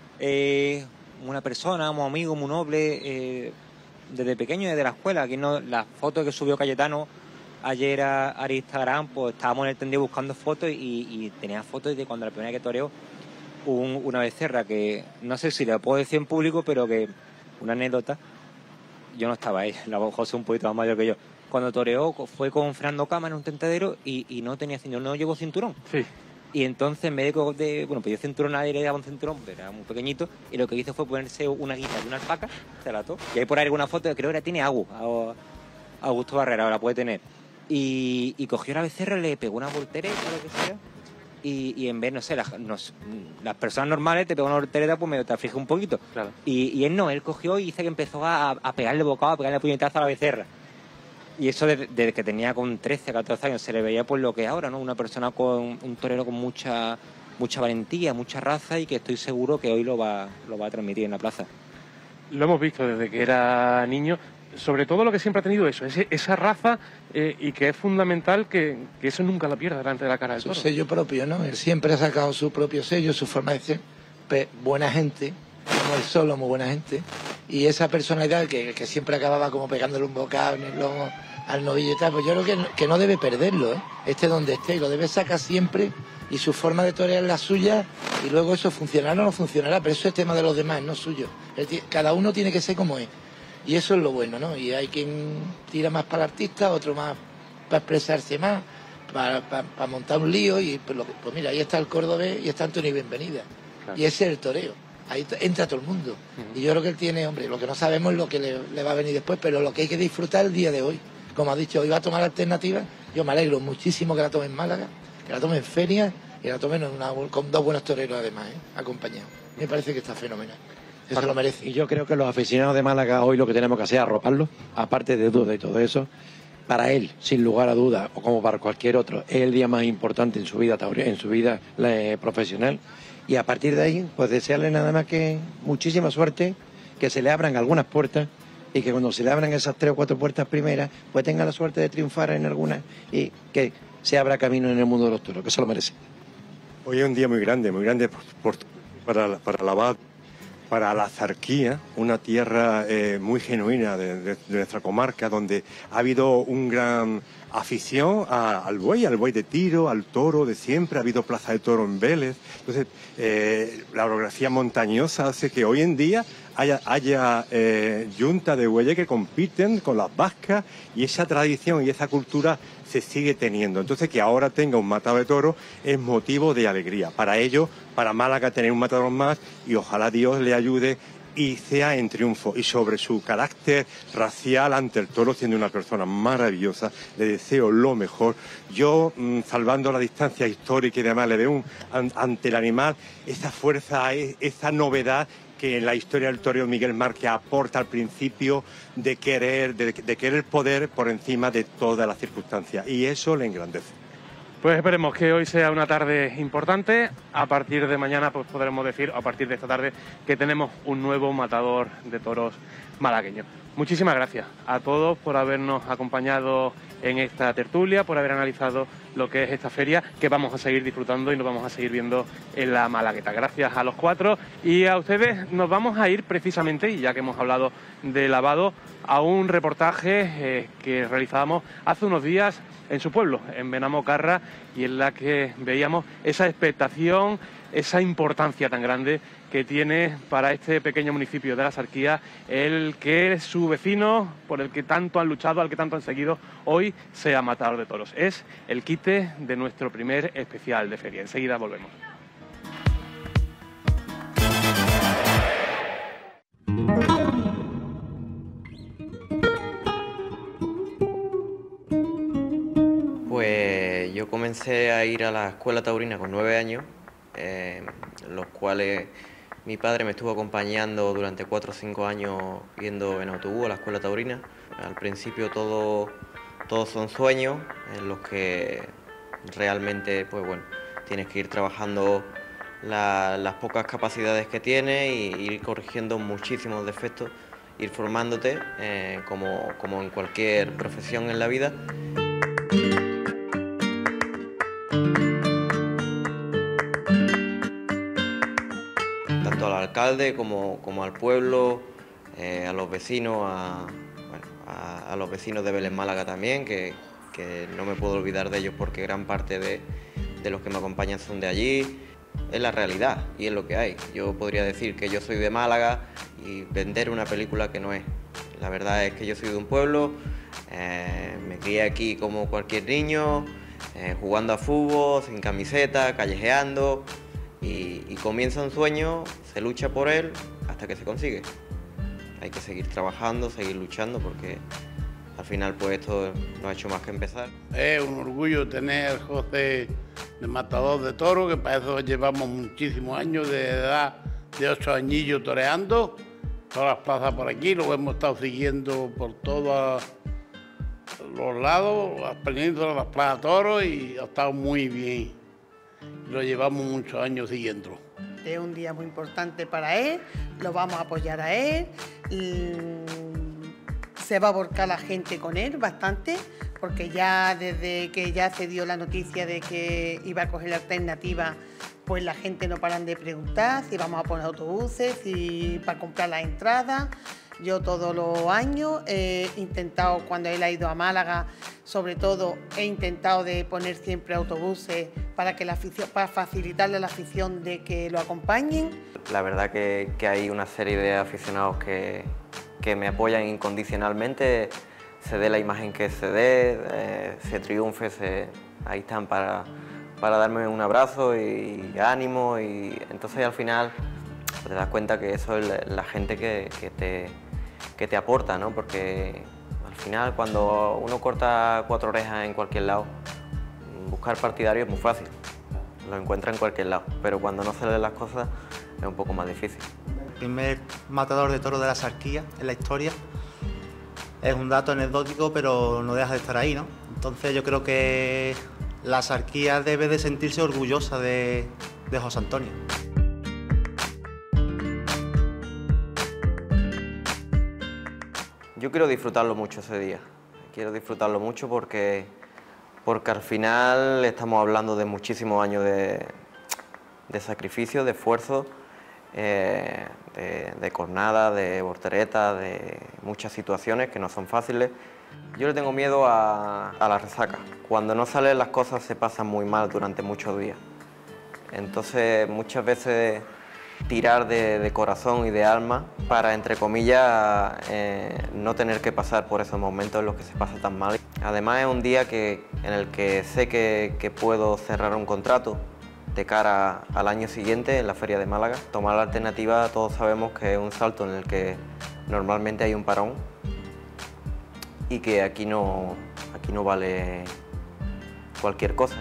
eh, una persona, un amigo, muy noble, eh, desde pequeño, desde la escuela. Aquí no, las fotos que subió Cayetano ayer a, a Instagram, pues estábamos en el tendido buscando fotos y, y tenía fotos de cuando la primera vez que toreó un, una becerra, que no sé si la puedo decir en público, pero que una anécdota, yo no estaba ahí, la José es un poquito más mayor que yo. Cuando toreó fue con Fernando Cama en un tentadero y, y no tenía cinturón, no llevó cinturón. Sí. Y entonces en vez de, de bueno, pidió cinturón, nadie le daba un cinturón, pero era muy pequeñito, y lo que hizo fue ponerse una guita de una alpaca, se la ató. Y hay por ahí alguna foto, creo que era tiene Agu, Augusto Barrera, ahora puede tener. Y, y cogió la becerra, le pegó una voltereta o lo que sea, y, y en vez, no sé, las, nos, las personas normales te pegan una voltereta, pues medio te aflige un poquito. Claro. Y, y él no, él cogió y dice que empezó a, a pegarle bocado, a pegarle puñetazo a la becerra. Y eso desde, desde que tenía con trece, catorce años, se le veía pues lo que es ahora, ¿no? Una persona con un torero con mucha mucha valentía, mucha raza, y que estoy seguro que hoy lo va, lo va a transmitir en la plaza. Lo hemos visto desde que era niño, sobre todo lo que siempre ha tenido eso, ese, esa raza, eh, y que es fundamental que, que eso nunca lo pierda delante de la cara del toro. Su sello propio, ¿no? Él siempre ha sacado su propio sello, su forma de ser, pues, buena gente, como él solo, muy buena gente, y esa personalidad que, que siempre acababa como pegándole un bocado en el lomo al novillo y tal, pues yo creo que, que no debe perderlo, ¿eh? Esté donde esté, y lo debe sacar siempre, y su forma de torear es la suya, y luego eso funcionará o no funcionará, pero eso es tema de los demás, no suyo. Cada uno tiene que ser como es, y eso es lo bueno, ¿no? Y hay quien tira más para el artista, otro más para expresarse más, para, para, para montar un lío, y pues, lo, pues mira, ahí está el cordobés y está Antonio Bienvenida, claro. Y ese es el toreo, ahí entra todo el mundo, uh-huh. Y yo creo que él tiene, hombre, lo que no sabemos es lo que le, le va a venir después, pero lo que hay que disfrutar el día de hoy. Como ha dicho, hoy va a tomar alternativas, yo me alegro muchísimo que la tome en Málaga, que la tome en feria, y la tomen una, con dos buenos toreros además, ¿eh? Acompañados. Me parece que está fenomenal. Eso lo merece. Y yo creo que los aficionados de Málaga hoy lo que tenemos que hacer es arroparlo, aparte de duda y todo eso. Para él, sin lugar a dudas, o como para cualquier otro, es el día más importante en su vida en su vida eh, profesional. Y a partir de ahí, pues desearle nada más que muchísima suerte, que se le abran algunas puertas, y que cuando se le abran esas tres o cuatro puertas primeras, pues tenga la suerte de triunfar en algunas y que se abra camino en el mundo de los toros, que se lo merece. Hoy es un día muy grande, muy grande por, por, para, para la Abad, para la Zarquía, una tierra eh, muy genuina de, de, de nuestra comarca, donde ha habido un gran afición a, al buey, al buey de tiro, al toro de siempre, ha habido plaza de toro en Vélez. Entonces, eh, la orografía montañosa hace que hoy en día haya, haya eh, yunta de bueyes que compiten con las vascas, y esa tradición y esa cultura se sigue teniendo. Entonces, que ahora tenga un matador de toros es motivo de alegría. Para ello, para Málaga tener un matador más, y ojalá Dios le ayude y sea en triunfo. Y sobre su carácter racial ante el toro, siendo una persona maravillosa, le deseo lo mejor. Yo, mmm, salvando la distancia histórica y demás, le veo un, an, ante el animal esa fuerza, esa novedad que en la historia del toreo Miguel Márquez aporta al principio, de querer, de, de querer poder por encima de todas las circunstancias, y eso le engrandece. Pues esperemos que hoy sea una tarde importante. A partir de mañana pues podremos decir, a partir de esta tarde, que tenemos un nuevo matador de toros malagueño. Muchísimas gracias a todos por habernos acompañado en esta tertulia, por haber analizado lo que es esta feria, que vamos a seguir disfrutando y nos vamos a seguir viendo en la Malagueta. Gracias a los cuatro, y a ustedes nos vamos a ir precisamente, y ya que hemos hablado de lavado, a un reportaje eh, que realizábamos hace unos días en su pueblo, en Benamocarra, y en la que veíamos esa expectación, esa importancia tan grande que tiene para este pequeño municipio de la Zarquía el que su vecino, por el que tanto han luchado, al que tanto han seguido, hoy sea matador de toros. Es el quite de nuestro primer especial de feria. Enseguida volvemos. Pues yo comencé a ir a la escuela taurina con nueve años, eh, los cuales mi padre me estuvo acompañando durante cuatro o cinco años yendo en autobús a la escuela taurina. Al principio todo, todos son sueños en los que realmente, pues bueno, tienes que ir trabajando la, las pocas capacidades que tienes y ir corrigiendo muchísimos defectos, ir formándote eh, como, como en cualquier profesión en la vida. Tanto al alcalde como, como al pueblo, eh, a los vecinos, a, bueno, a, a los vecinos de Vélez Málaga también, que, que no me puedo olvidar de ellos porque gran parte de, de los que me acompañan son de allí. Es la realidad y es lo que hay. Yo podría decir que yo soy de Málaga y vender una película que no es. La verdad es que yo soy de un pueblo, eh, me crié aquí como cualquier niño, eh, jugando a fútbol, sin camiseta, callejeando, y, y comienza un sueño, se lucha por él hasta que se consigue. Hay que seguir trabajando, seguir luchando, porque al final pues esto no ha hecho más que empezar. Es un orgullo tener José de matador de toro, que para eso llevamos muchísimos años de edad, de ocho añillos toreando, todas las plazas por aquí, lo hemos estado siguiendo por todos los lados, las penínsulas, las plazas de toros y ha estado muy bien. Lo llevamos muchos años siguiendo. Es un día muy importante para él, lo vamos a apoyar a él, se va a volcar la gente con él bastante, porque ya desde que ya se dio la noticia de que iba a coger la alternativa, pues la gente no paran de preguntar si vamos a poner autobuses, si para comprar las entradas. Yo todos los años he intentado, cuando él ha ido a Málaga, sobre todo he intentado de poner siempre autobuses para que la afición, para facilitarle a la afición de que lo acompañen. La verdad que, que hay una serie de aficionados que, que me apoyan incondicionalmente, se dé la imagen que se dé, eh, se triunfe, se, ahí están para, para darme un abrazo y, y ánimo, y entonces al final te das cuenta que eso es la, la gente que, que, te, que te aporta, ¿no? Porque al final cuando uno corta cuatro orejas en cualquier lado, buscar partidarios es muy fácil, lo encuentra en cualquier lado, pero cuando no se leen las cosas es un poco más difícil. El primer matador de toros de la Sarquía en la historia es un dato anecdótico, pero no deja de estar ahí, ¿no? Entonces yo creo que la Sarquía debe de sentirse orgullosa de, de José Antonio. Yo quiero disfrutarlo mucho ese día, quiero disfrutarlo mucho porque, porque al final estamos hablando de muchísimos años de, de sacrificio, de esfuerzo, eh, de, de cornada, de voltereta, de muchas situaciones que no son fáciles. Yo le tengo miedo a, a la resaca. Cuando no salen las cosas se pasan muy mal durante muchos días. Entonces muchas veces tirar de, de corazón y de alma para, entre comillas, eh, no tener que pasar por esos momentos en los que se pasa tan mal. Además es un día que, en el que sé que, que puedo cerrar un contrato de cara al año siguiente en la Feria de Málaga. Tomar la alternativa, todos sabemos que es un salto en el que normalmente hay un parón y que aquí no, aquí no vale cualquier cosa.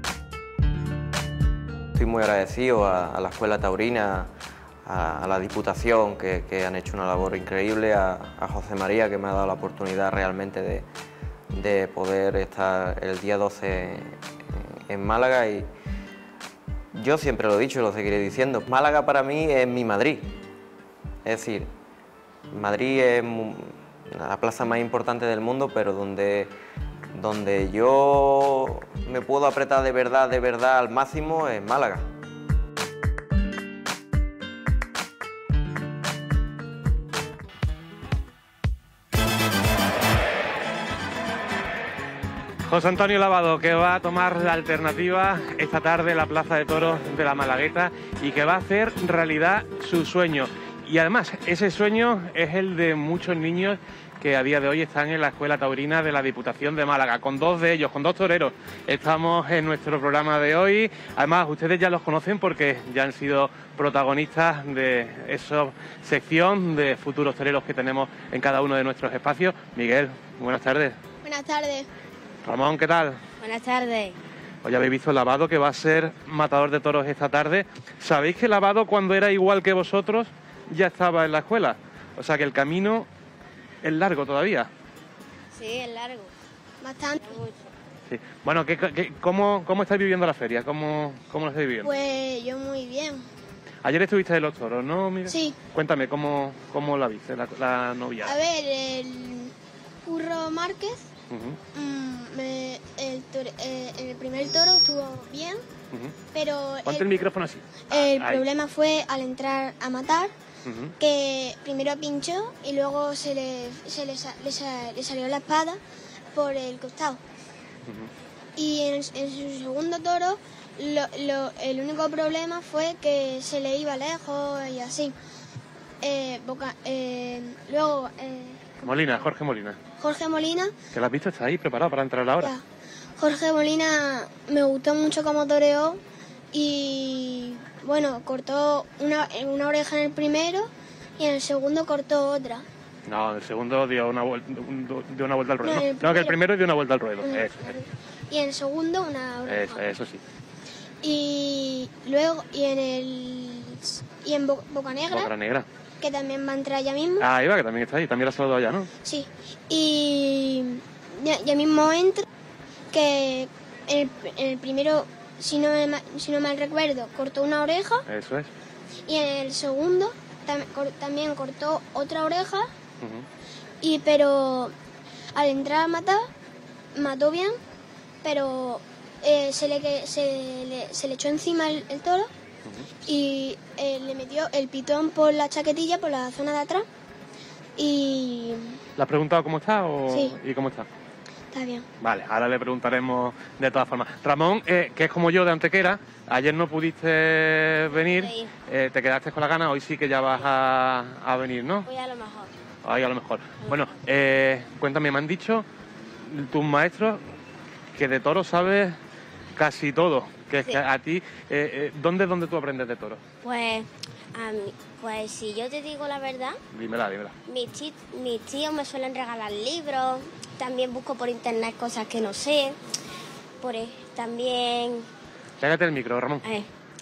Estoy muy agradecido a, a la Escuela Taurina, a, a la Diputación, que, que han hecho una labor increíble, a, a José María, que me ha dado la oportunidad realmente de, de poder estar el día doce en, en Málaga. Y yo siempre lo he dicho y lo seguiré diciendo, Málaga para mí es mi Madrid. Es decir, Madrid es la plaza más importante del mundo, pero donde... donde yo me puedo apretar de verdad, de verdad al máximo es Málaga. José Antonio Lavado, que va a tomar la alternativa esta tarde en la Plaza de Toros de la Malagueta y que va a hacer realidad su sueño. Y además, ese sueño es el de muchos niños que a día de hoy están en la Escuela Taurina de la Diputación de Málaga. Con dos de ellos, con dos toreros, estamos en nuestro programa de hoy. Además, ustedes ya los conocen porque ya han sido protagonistas de esa sección de futuros toreros que tenemos en cada uno de nuestros espacios. Miguel, buenas tardes. Buenas tardes. Ramón, ¿qué tal? Buenas tardes. Hoy habéis visto Lavado, que va a ser matador de toros esta tarde. ¿Sabéis que Lavado, cuando era igual que vosotros, ya estaba en la escuela? O sea que el camino es largo todavía. Sí, es largo. Bastante. Mucho. Sí. Bueno, ¿qué, qué, cómo, ¿cómo estáis viviendo la feria? ¿Cómo, cómo lo estáis viviendo? Pues yo muy bien. Ayer estuviste en los toros, ¿no, Miguel? Sí. Cuéntame, ¿cómo, cómo la viste, la, la novia? A ver, el Curro Márquez, Uh-huh. mm, me, el tore, eh, en el primer toro estuvo bien, Uh-huh. pero Ponte el, el, el micrófono así. el Ahí. problema fue al entrar a matar, Uh-huh. que primero pinchó y luego se le, se le, sa- le, sa- le salió la espada por el costado. Uh-huh. Y en, en su segundo toro, lo, lo, el único problema fue que se le iba lejos y así. Eh, Boca- eh, luego, eh, Molina, Jorge Molina. Jorge Molina, ¿Que lo has visto? ¿Está ahí preparado para entrar ahora? ya, Jorge Molina me gustó mucho como toreó y bueno, cortó una, una oreja en el primero y en el segundo cortó otra. No, el segundo dio una, vuel- un- dio una vuelta al ruedo. No, No, el no, que el primero. primero dio una vuelta al ruedo. Una- Eso, Y en el segundo una oreja. eso, eso sí. Y luego, y en el y en Bo- Boca Negra, Boca Negra. que también va a entrar ya mismo. Ah, Iba, que también está ahí. También la has saludado ya, ¿no? Sí. Y ya, ya mismo entro, que el, el primero, si no, me, si no mal recuerdo, cortó una oreja. Eso es. Y en el segundo tam, cor, también cortó otra oreja. Uh-huh. Y pero al entrar a matar, mató bien, pero eh, se, le, se, le, se le echó encima el, el toro. Uh-huh. Y eh, le metió el pitón por la chaquetilla, por la zona de atrás. Y... ¿Le has preguntado cómo está o sí. y cómo está? Está bien. Vale, ahora le preguntaremos de todas formas. Ramón, eh, que es como yo de Antequera, ayer no pudiste venir, Sí. eh, te quedaste con la gana, hoy sí que ya vas a, a venir, ¿no? Hoy a lo mejor. Hoy a lo mejor. Bueno, eh, cuéntame, me han dicho tus maestros que de toro sabes casi todo. Que, Sí. que a ti, eh, eh, ¿dónde es donde tú aprendes de toro? Pues, a mí, pues si yo te digo la verdad, Dímela, dímela. mis, ti- mis tíos me suelen regalar libros, también busco por internet cosas que no sé, por, e- también, Pégate el micro, Ramón. eh,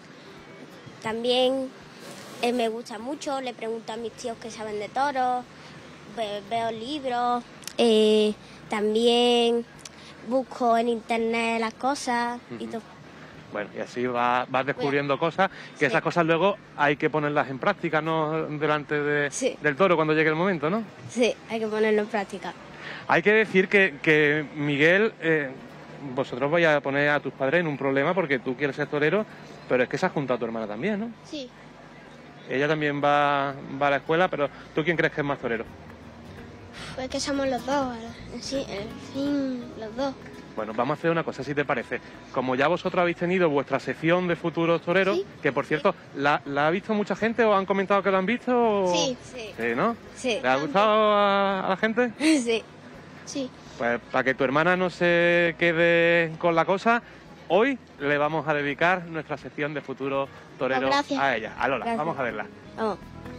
también eh, me gusta mucho, le pregunto a mis tíos que saben de toros, ve- veo libros, eh, también busco en internet las cosas y todo. Bueno, y así vas, vas descubriendo cosas, que Sí. esas cosas luego hay que ponerlas en práctica, ¿no? Delante de- Sí. del toro cuando llegue el momento, ¿no? Sí, hay que ponerlo en práctica. Hay que decir que, que Miguel, eh, vosotros vais a poner a tus padres en un problema porque tú quieres ser torero, pero es que se ha juntado a tu hermana también, ¿no? Sí. Ella también va, va a la escuela, pero ¿tú quién crees que es más torero? Pues que somos los dos, en sí, en fin, los dos. Bueno, vamos a hacer una cosa, si te parece. Como ya vosotros habéis tenido vuestra sección de futuros toreros, Sí. que por cierto, ¿la, la ha visto mucha gente o han comentado que lo han visto? o- Sí. Sí. Sí, ¿no? Sí. ¿Le ha gustado a, a la gente? Sí. Sí. Pues para que tu hermana no se quede con la cosa, hoy le vamos a dedicar nuestra sección de futuros toreros Pues gracias. a ella, a Lola. Gracias. Vamos a verla. Vamos.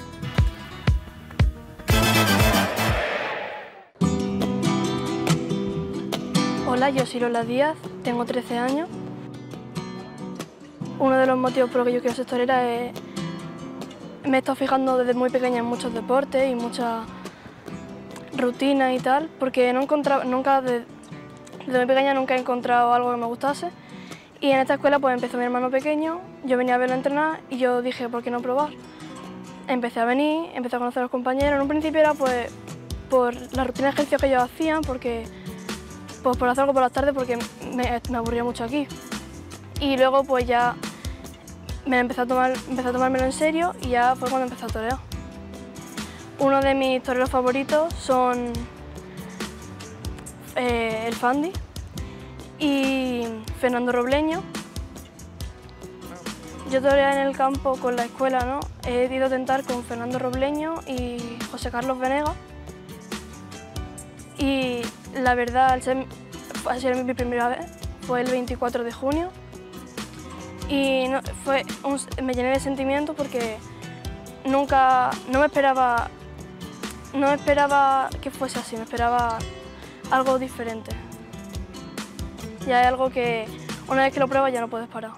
Hola, yo soy Lola Díaz, tengo trece años. Uno de los motivos por los que yo quiero ser torera es... Me he estado fijando desde muy pequeña en muchos deportes y muchas rutinas y tal, porque no encontraba, nunca, de- desde muy pequeña nunca he encontrado algo que me gustase. Y en esta escuela pues empezó mi hermano pequeño, yo venía a verlo entrenar y yo dije, ¿por qué no probar? Empecé a venir, empecé a conocer a los compañeros. En un principio era pues por la rutina de ejercicio que ellos hacían, porque pues por hacer algo por las tardes porque me, me aburría mucho aquí. Y luego pues ya me empecé a, tomar, empecé a tomármelo en serio y ya fue cuando empecé a torear. Uno de mis toreros favoritos son eh, el Fandi y Fernando Robleño. Yo toreé en el campo con la escuela, ¿no? He ido a tentar con Fernando Robleño y José Carlos Venegas. Y la verdad, al ser, al ser mi primera vez, fue el veinticuatro de junio. Y no, fue un- me llené de sentimientos porque nunca, no me esperaba, no me esperaba que fuese así, me esperaba algo diferente. Ya es algo que una vez que lo pruebas ya no puedes parar.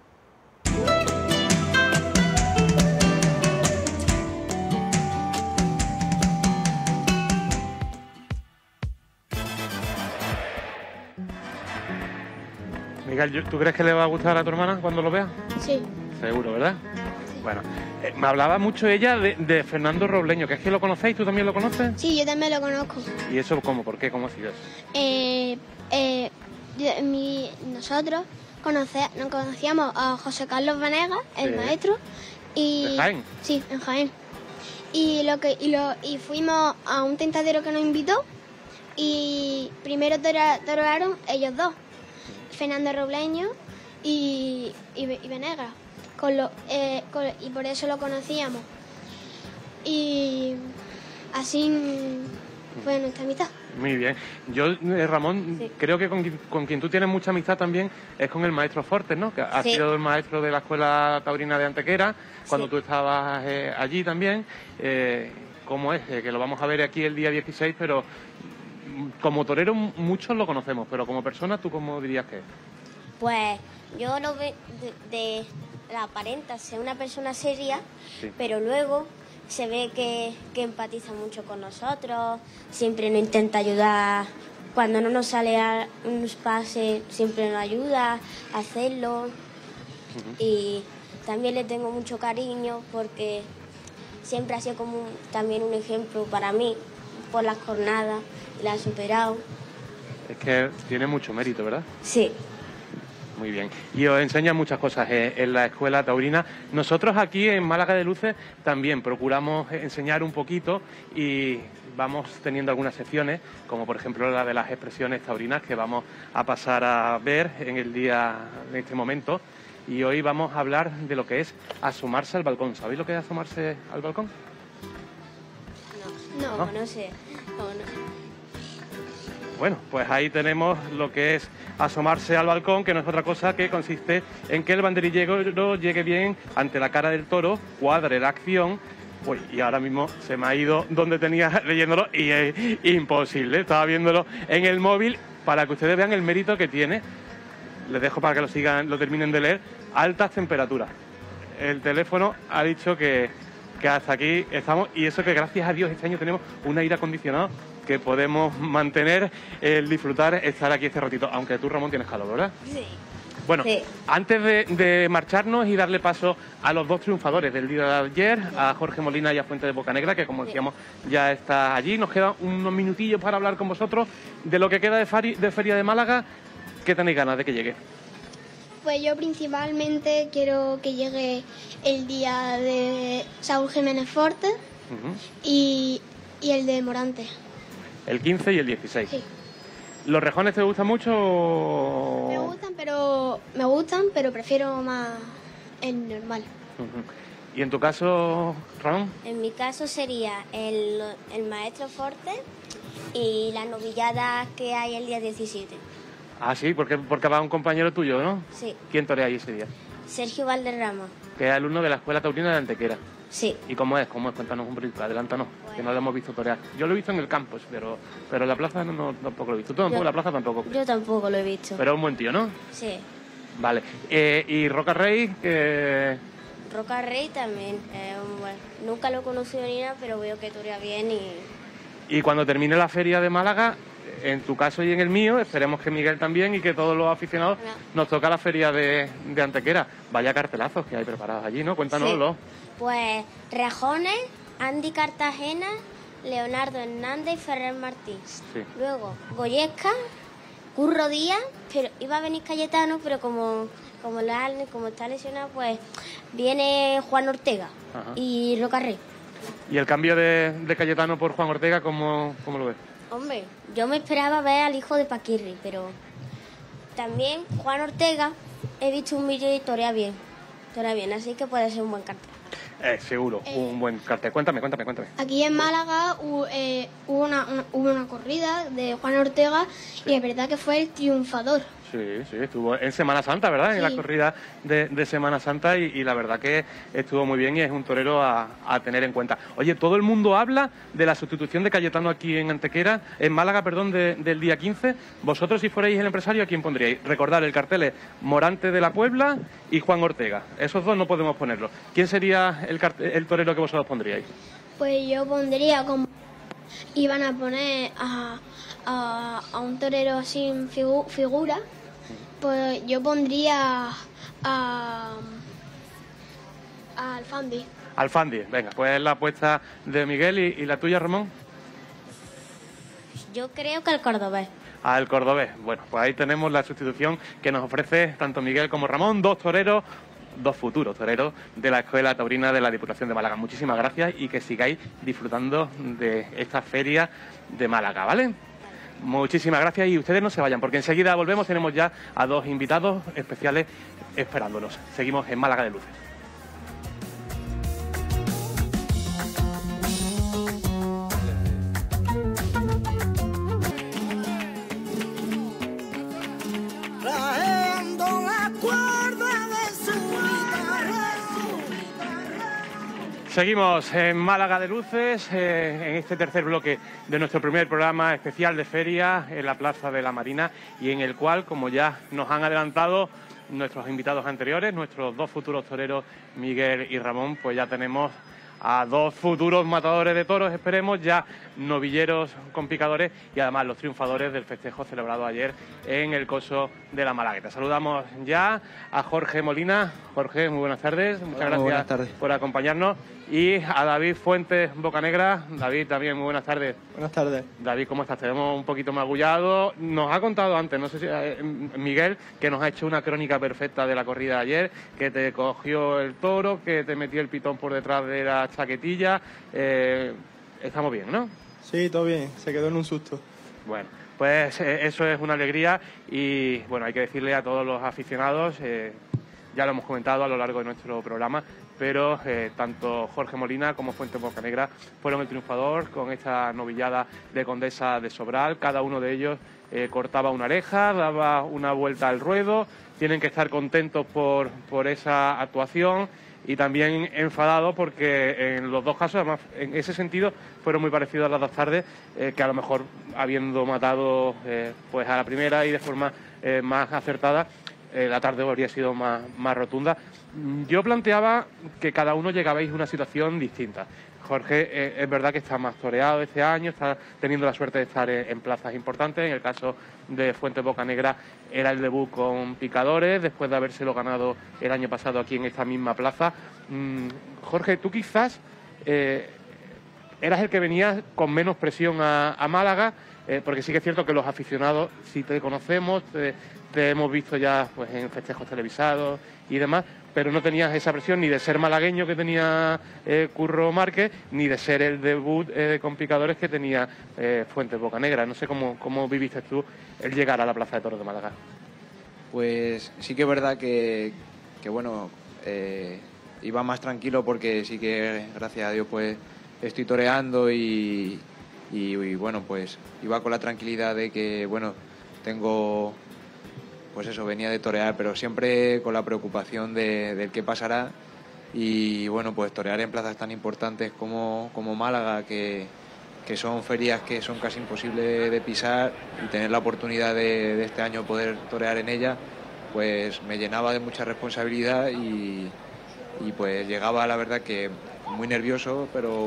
Miguel, ¿yo- ¿tú crees que le va a gustar a tu hermana cuando lo vea? Sí. Seguro, ¿verdad? Bueno, eh, me hablaba mucho ella de, de Fernando Robleño, que es que lo conocéis, ¿tú también lo conoces? Sí, yo también lo conozco. ¿Y eso cómo? ¿Por qué? ¿Cómo ha sido eso? Eh, eh, yo- mi- nosotros conoce- nos conocíamos a José Carlos Venegas, el Sí. maestro, y ¿De Jaén? sí, en Jaén. Y lo que y lo y fuimos a un tentadero que nos invitó y primero tora- torearon ellos dos, Fernando Robleño y, y, Ve- y Venegas, con lo, eh, con- y por eso lo conocíamos. Y así fue nuestra amistad. Muy bien. Yo, eh, Ramón, Sí. creo que con, quien- con quien tú tienes mucha amistad también es con el maestro Fortes, ¿no? Que ha Sí. sido el maestro de la Escuela Taurina de Antequera, cuando Sí. tú estabas eh, allí también. Eh, ¿Cómo es? Eh, que lo vamos a ver aquí el día dieciséis, pero mm, como torero m- muchos lo conocemos, pero como persona, ¿tú cómo dirías que es? Pues yo lo veo de, de la aparenta ser una persona seria, Sí. pero luego se ve que, que empatiza mucho con nosotros, siempre nos intenta ayudar cuando no nos sale a un pase siempre nos ayuda a hacerlo. Uh-huh. Y también le tengo mucho cariño porque siempre ha sido como un, también un ejemplo para mí por las jornadas, la ha superado. Es que tiene mucho mérito, ¿verdad? Sí. Muy bien. Y os enseñan muchas cosas en, en la escuela taurina. Nosotros aquí en Málaga de Luces también procuramos enseñar un poquito y vamos teniendo algunas secciones, como por ejemplo la de las expresiones taurinas que vamos a pasar a ver en el día, en este momento. Y hoy vamos a hablar de lo que es asomarse al balcón. ¿Sabéis lo que es asomarse al balcón? No, no, no, no sé. No, no. Bueno, pues ahí tenemos lo que es asomarse al balcón, que no es otra cosa que consiste en que el banderillero llegue bien ante la cara del toro, cuadre la acción. Uy, y ahora mismo se me ha ido donde tenía leyéndolo y es imposible. Estaba viéndolo en el móvil para que ustedes vean el mérito que tiene. Les dejo para que lo sigan, lo terminen de leer. Altas temperaturas. El teléfono ha dicho que, que hasta aquí estamos, y eso que gracias a Dios este año tenemos un aire acondicionado que podemos mantener, el disfrutar, estar aquí este ratito. Aunque tú, Ramón, tienes calor, ¿verdad? Sí. Bueno, sí. Antes de, de marcharnos y darle paso a los dos triunfadores del día de ayer, a Jorge Molina y a Fuente de Bocanegra, que como decíamos ya está allí, nos quedan unos minutillos para hablar con vosotros de lo que queda de, fari, de Feria de Málaga. ¿Qué tenéis ganas de que llegue? Pues yo principalmente quiero que llegue el día de Saúl Jiménez Forte uh-huh. y, y el de Morante. El quince y el dieciséis. Sí. ¿Los rejones te gustan mucho? O... Me gustan, pero me gustan, pero prefiero más el normal. Uh-huh. ¿Y en tu caso, Ramón? En mi caso sería el, el maestro Forte y la novillada que hay el día diecisiete. Ah, sí, porque, porque va un compañero tuyo, ¿no? Sí. ¿Quién torea ahí ese día? Sergio Valderrama. Que es alumno de la Escuela Taurina de Antequera. Sí. ¿Y cómo es? ¿Cómo es? Cuéntanos un poquito, adelántanos, bueno. Que no lo hemos visto torear. Yo lo he visto en el campus, pero, pero en la plaza no, no, tampoco lo he visto. ¿Tú tampoco? Yo, la plaza tampoco. Yo tampoco lo he visto. Pero es un buen tío, ¿no? Sí. Vale. Eh, ¿Y Roca Rey? Que... Roca Rey también. Eh, bueno, nunca lo he conocido ni nada, pero veo que torea bien y... Y cuando termine la feria de Málaga, en tu caso y en el mío, esperemos que Miguel también y que todos los aficionados no. nos toca la feria de, de Antequera. Vaya cartelazos que hay preparados allí, ¿no? Cuéntanoslo. Sí. Pues Rejones, Andy Cartagena, Leonardo Hernández y Ferrer Martín. Sí. Luego Goyesca, Curro Díaz, pero iba a venir Cayetano, pero como, como, la, como está lesionado, pues viene Juan Ortega. Ajá. Y Roca Rey. ¿Y el cambio de, de Cayetano por Juan Ortega, cómo, cómo lo ves? Hombre, yo me esperaba ver al hijo de Paquirri, pero también Juan Ortega he visto un vídeo y torea bien, torea bien, así que puede ser un buen cartel. Eh, seguro, eh, un buen cartel. Cuéntame, cuéntame, cuéntame. Aquí en Málaga hubo, eh, hubo, una, una, hubo una corrida de Juan Ortega sí. y es verdad que fue el triunfador. Sí, sí, estuvo en Semana Santa, ¿verdad? Sí. En la corrida de, de Semana Santa y, y la verdad que estuvo muy bien y es un torero a, a tener en cuenta. Oye, todo el mundo habla de la sustitución de Cayetano aquí en Antequera, en Málaga, perdón, de, del día quince. Vosotros, si fuerais el empresario, ¿a quién pondríais? Recordad, el cartel es Morante de la Puebla y Juan Ortega. Esos dos no podemos ponerlos. ¿Quién sería el, cartel, el torero que vosotros pondríais? Pues yo pondría como... Iban a poner a, a, a un torero sin figu, figura... Pues yo pondría a, a Alfandi. Alfandi, venga, pues es la apuesta de Miguel. ¿Y, y la tuya, Ramón? Yo creo que el cordobés. Al cordobés. Bueno, pues ahí tenemos la sustitución que nos ofrece tanto Miguel como Ramón, dos toreros, dos futuros toreros de la Escuela Taurina de la Diputación de Málaga. Muchísimas gracias y que sigáis disfrutando de esta feria de Málaga, ¿vale? Muchísimas gracias y ustedes no se vayan porque enseguida volvemos, tenemos ya a dos invitados especiales esperándonos. Seguimos en Málaga de Luces. Seguimos en Málaga de Luces, eh, en este tercer bloque de nuestro primer programa especial de feria en la Plaza de la Marina y en el cual, como ya nos han adelantado nuestros invitados anteriores, nuestros dos futuros toreros, Miguel y Ramón, pues ya tenemos a dos futuros matadores de toros, esperemos, ya novilleros con picadores y además los triunfadores del festejo celebrado ayer en el coso de la Malagueta. Saludamos ya a Jorge Molina. Jorge, muy buenas tardes. Muchas Hola, gracias buenas tardes. por acompañarnos. Y a David Fuentes Bocanegra. David, también muy buenas tardes. Buenas tardes. David, ¿cómo estás? Te vemos un poquito magullado. Nos ha contado antes, no sé si eh, Miguel, que nos ha hecho una crónica perfecta de la corrida de ayer, que te cogió el toro, que te metió el pitón por detrás de la chaquetilla. Eh, estamos bien, ¿no? Sí, todo bien. Se quedó en un susto. Bueno, pues eh, eso es una alegría y bueno, hay que decirle a todos los aficionados, eh, ya lo hemos comentado a lo largo de nuestro programa, pero eh, tanto Jorge Molina como Fuentes Bocanegra fueron el triunfador con esta novillada de Condesa de Sobral. Cada uno de ellos eh, cortaba una oreja, daba una vuelta al ruedo. Tienen que estar contentos por, por esa actuación y también enfadados porque en los dos casos, además, en ese sentido, fueron muy parecidos a las dos tardes, eh, que a lo mejor habiendo matado eh, pues a la primera y de forma eh, más acertada, eh, la tarde habría sido más, más rotunda. Yo planteaba que cada uno llegabais a una situación distinta. Jorge, eh, es verdad que está más toreado este año, está teniendo la suerte de estar en, en plazas importantes. En el caso de Fuentes Bocanegra era el debut con picadores, después de habérselo ganado el año pasado aquí en esta misma plaza. Mm, Jorge, tú quizás eh, eras el que venía con menos presión a, a Málaga, eh, porque sí que es cierto que los aficionados sí te conocemos, te, te hemos visto ya pues en festejos televisados y demás, pero no tenías esa presión ni de ser malagueño que tenía eh, Curro Márquez, ni de ser el debut eh, con picadores que tenía eh, Fuentes Bocanegra. No sé cómo, cómo viviste tú el llegar a la Plaza de Toros de Málaga. Pues sí que es verdad que, que bueno, eh, iba más tranquilo porque sí que, gracias a Dios, pues estoy toreando y, y, y bueno, pues iba con la tranquilidad de que, bueno, tengo... Pues eso, venía de torear, pero siempre con la preocupación de, del qué pasará. Y bueno, pues torear en plazas tan importantes como, como Málaga, que, que son ferias que son casi imposibles de pisar, y tener la oportunidad de, de este año poder torear en ella, pues me llenaba de mucha responsabilidad y, y pues llegaba, la verdad, que muy nervioso, pero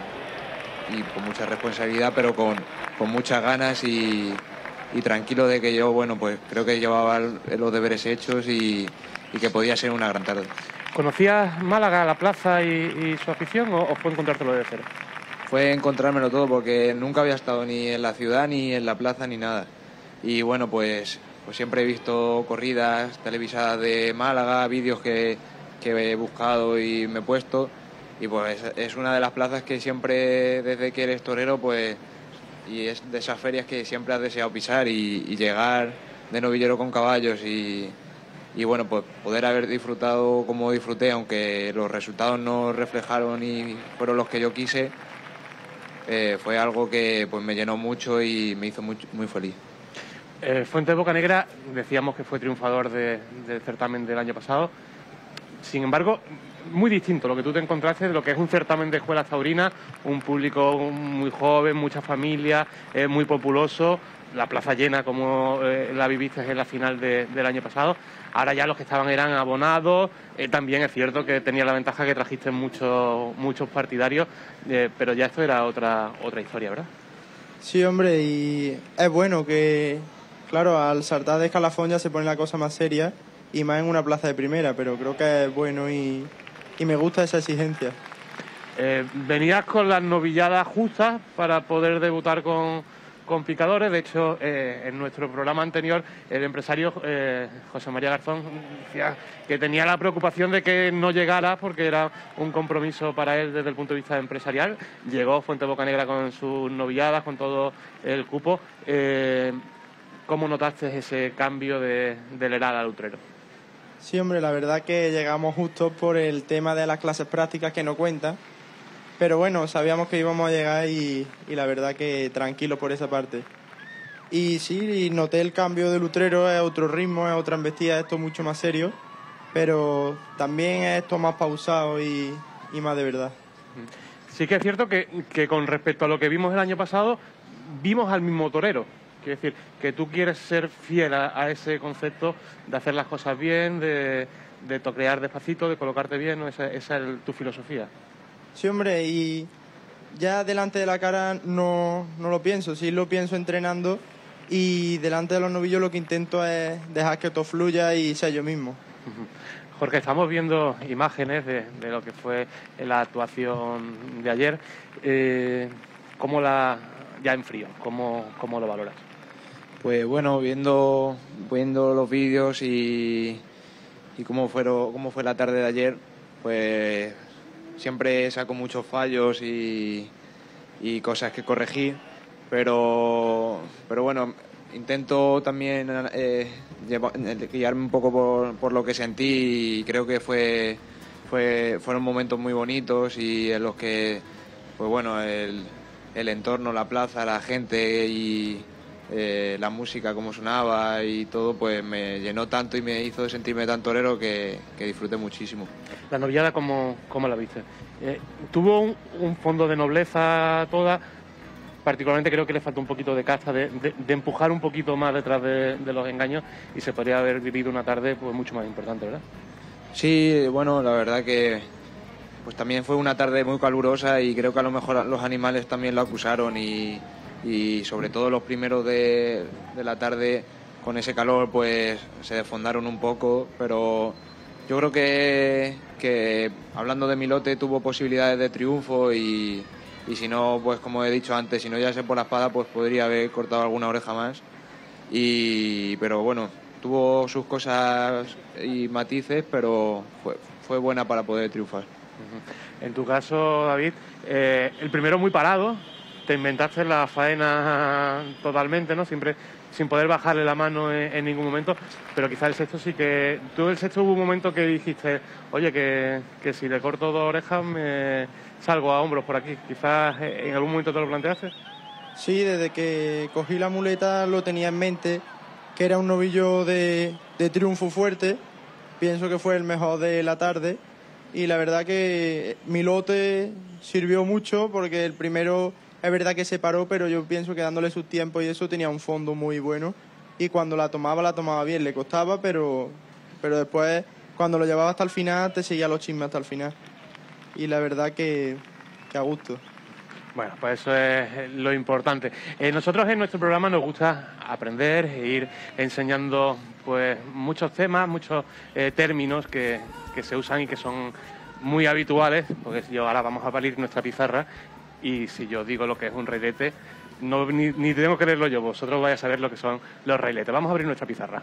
con, y con mucha responsabilidad, pero con, con muchas ganas y... y tranquilo de que yo, bueno, pues creo que llevaba los deberes hechos y, y que podía ser una gran tarde. ¿Conocías Málaga, la plaza y, y su afición o, o fue encontrártelo de cero? Fue encontrármelo todo porque nunca había estado ni en la ciudad, ni en la plaza, ni nada. Y bueno, pues, pues siempre he visto corridas televisadas de Málaga, vídeos que, que he buscado y me he puesto. Y pues es una de las plazas que siempre, desde que eres torero, pues... y es de esas ferias que siempre has deseado pisar y, y llegar de novillero con caballos y, y bueno, pues poder haber disfrutado como disfruté, aunque los resultados no reflejaron y fueron los que yo quise, eh, fue algo que pues me llenó mucho y me hizo muy, muy feliz. Eh, Fuentes Bocanegra, decíamos que fue triunfador de, del certamen del año pasado. Sin embargo, muy distinto lo que tú te encontraste de lo que es un certamen de escuelas taurinas, un público muy joven, mucha familia, eh, muy populoso, la plaza llena como eh, la viviste en la final de, del año pasado. Ahora ya los que estaban eran abonados, eh, también es cierto que tenía la ventaja que trajiste muchos muchos partidarios, eh, pero ya esto era otra otra historia, ¿verdad? Sí, hombre, y es bueno que, claro, al saltar de escalafón ya se pone la cosa más seria y más en una plaza de primera, pero creo que es bueno y... y me gusta esa exigencia. Eh, venías con las novilladas justas para poder debutar con, con picadores. De hecho, eh, en nuestro programa anterior, el empresario eh, José María Garzón decía que tenía la preocupación de que no llegara porque era un compromiso para él desde el punto de vista empresarial. Llegó Fuentes Bocanegra con sus novilladas, con todo el cupo. Eh, ¿Cómo notaste ese cambio de, del Heral al Utrero? Sí, hombre, la verdad que llegamos justo por el tema de las clases prácticas que no cuentan, pero bueno, sabíamos que íbamos a llegar y, y la verdad que tranquilo por esa parte. Y sí, y noté el cambio del Utrero, es otro ritmo, es otra embestida, esto mucho más serio, pero también es esto más pausado y, y más de verdad. Sí que es cierto que, que con respecto a lo que vimos el año pasado, vimos al mismo torero. Quiero decir, que tú quieres ser fiel a, a ese concepto de hacer las cosas bien, de, de torear despacito, de colocarte bien, ¿no? Esa, esa es tu filosofía. Sí, hombre, y ya delante de la cara no, no lo pienso, sí lo pienso entrenando, y delante de los novillos lo que intento es dejar que todo fluya y sea yo mismo. Jorge, estamos viendo imágenes de, de lo que fue la actuación de ayer. Eh, ¿Cómo la, ya en frío, cómo, cómo lo valoras? Pues bueno, viendo, viendo los vídeos y, y cómo, fueron, cómo fue la tarde de ayer, pues siempre saco muchos fallos y, y cosas que corregir, pero, pero bueno, intento también eh, llevar, guiarme un poco por, por lo que sentí, y creo que fue, fue fueron momentos muy bonitos y en los que, pues bueno, el, el entorno, la plaza, la gente y eh, la música, como sonaba y todo, pues me llenó tanto y me hizo sentirme tan torero que, que disfruté muchísimo. La novillada, ¿cómo, cómo la viste? Eh, ¿Tuvo un, un fondo de nobleza toda? Particularmente creo que le faltó un poquito de casta, de, de, de empujar un poquito más detrás de, de los engaños, y se podría haber vivido una tarde pues mucho más importante, ¿verdad? Sí, bueno, la verdad que pues también fue una tarde muy calurosa y creo que a lo mejor los animales también lo acusaron y, y sobre todo los primeros de, de la tarde con ese calor pues se desfondaron un poco, pero yo creo que, que hablando de mi lote tuvo posibilidades de triunfo y, y si no, pues como he dicho antes, si no ya sé por la espada, pues podría haber cortado alguna oreja más, y pero bueno, tuvo sus cosas y matices, pero fue, fue buena para poder triunfar. En tu caso, David, eh, el primero muy parado, te inventaste la faena totalmente, ¿no? Siempre sin poder bajarle la mano en, en ningún momento, pero quizá el sexto sí que... Tú el sexto hubo un momento que dijiste, oye, que, que si le corto dos orejas me salgo a hombros por aquí. Quizás en algún momento te lo planteaste. Sí, desde que cogí la muleta lo tenía en mente, que era un novillo de, de triunfo fuerte. Pienso que fue el mejor de la tarde. Y la verdad que mi lote sirvió mucho porque el primero es verdad que se paró, pero yo pienso que dándole su tiempo y eso tenía un fondo muy bueno, y cuando la tomaba, la tomaba bien, le costaba, pero, pero después cuando lo llevaba hasta el final te seguía los chismes hasta el final, y la verdad que, que a gusto. Bueno, pues eso es lo importante. Eh, nosotros en nuestro programa nos gusta aprender e ir enseñando pues muchos temas, muchos eh, términos que, que se usan y que son muy habituales, porque yo ahora vamos a abrir nuestra pizarra y si yo digo lo que es un reilete, no, ni, ni tengo que leerlo yo, vosotros vais a saber lo que son los reiletes. Vamos a abrir nuestra pizarra.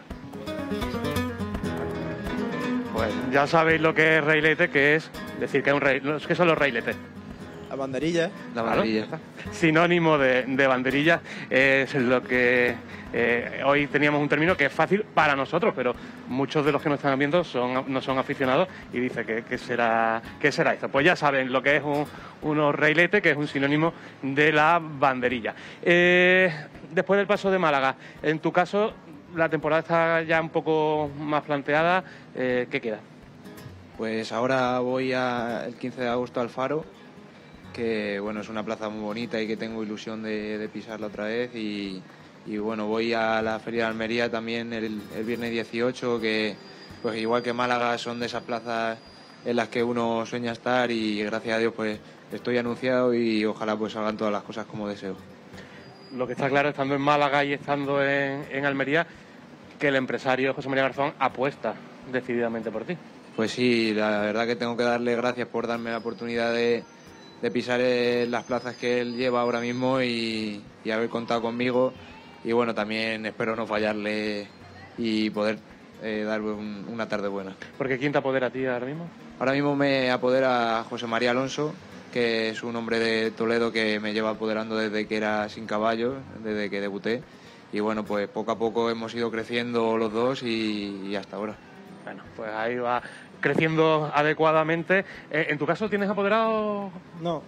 Pues ya sabéis lo que es reilete, que es decir que es un rey, ¿qué son los reiletes? La banderilla. La banderilla. Claro, sinónimo de, de banderilla es lo que eh, hoy teníamos un término que es fácil para nosotros, pero muchos de los que nos están viendo son, no son aficionados y dicen que, que será que será esto. Pues ya saben lo que es un, unos reiletes, que es un sinónimo de la banderilla. Eh, después del paso de Málaga, en tu caso la temporada está ya un poco más planteada, eh, ¿qué queda? Pues ahora voy a, el quince de agosto al Faro, que bueno, es una plaza muy bonita y que tengo ilusión de, de pisarla otra vez, y, y bueno, voy a la Feria de Almería también el, el viernes dieciocho, que pues igual que Málaga son de esas plazas en las que uno sueña estar, y gracias a Dios pues estoy anunciado y ojalá pues salgan todas las cosas como deseo. Lo que está claro, estando en Málaga y estando en, en Almería, que el empresario José María Garzón apuesta decididamente por ti. Pues sí, la verdad que tengo que darle gracias por darme la oportunidad de de pisar en las plazas que él lleva ahora mismo y, y haber contado conmigo, y bueno, también espero no fallarle y poder eh, dar un, una tarde buena. ¿Porque quién te apodera a ti ahora mismo? Ahora mismo me apodera José María Alonso, que es un hombre de Toledo que me lleva apoderando desde que era sin caballo, desde que debuté, y bueno, pues poco a poco hemos ido creciendo los dos y, y hasta ahora. Bueno, pues ahí va creciendo adecuadamente. Eh, ¿En tu caso tienes apoderado? No.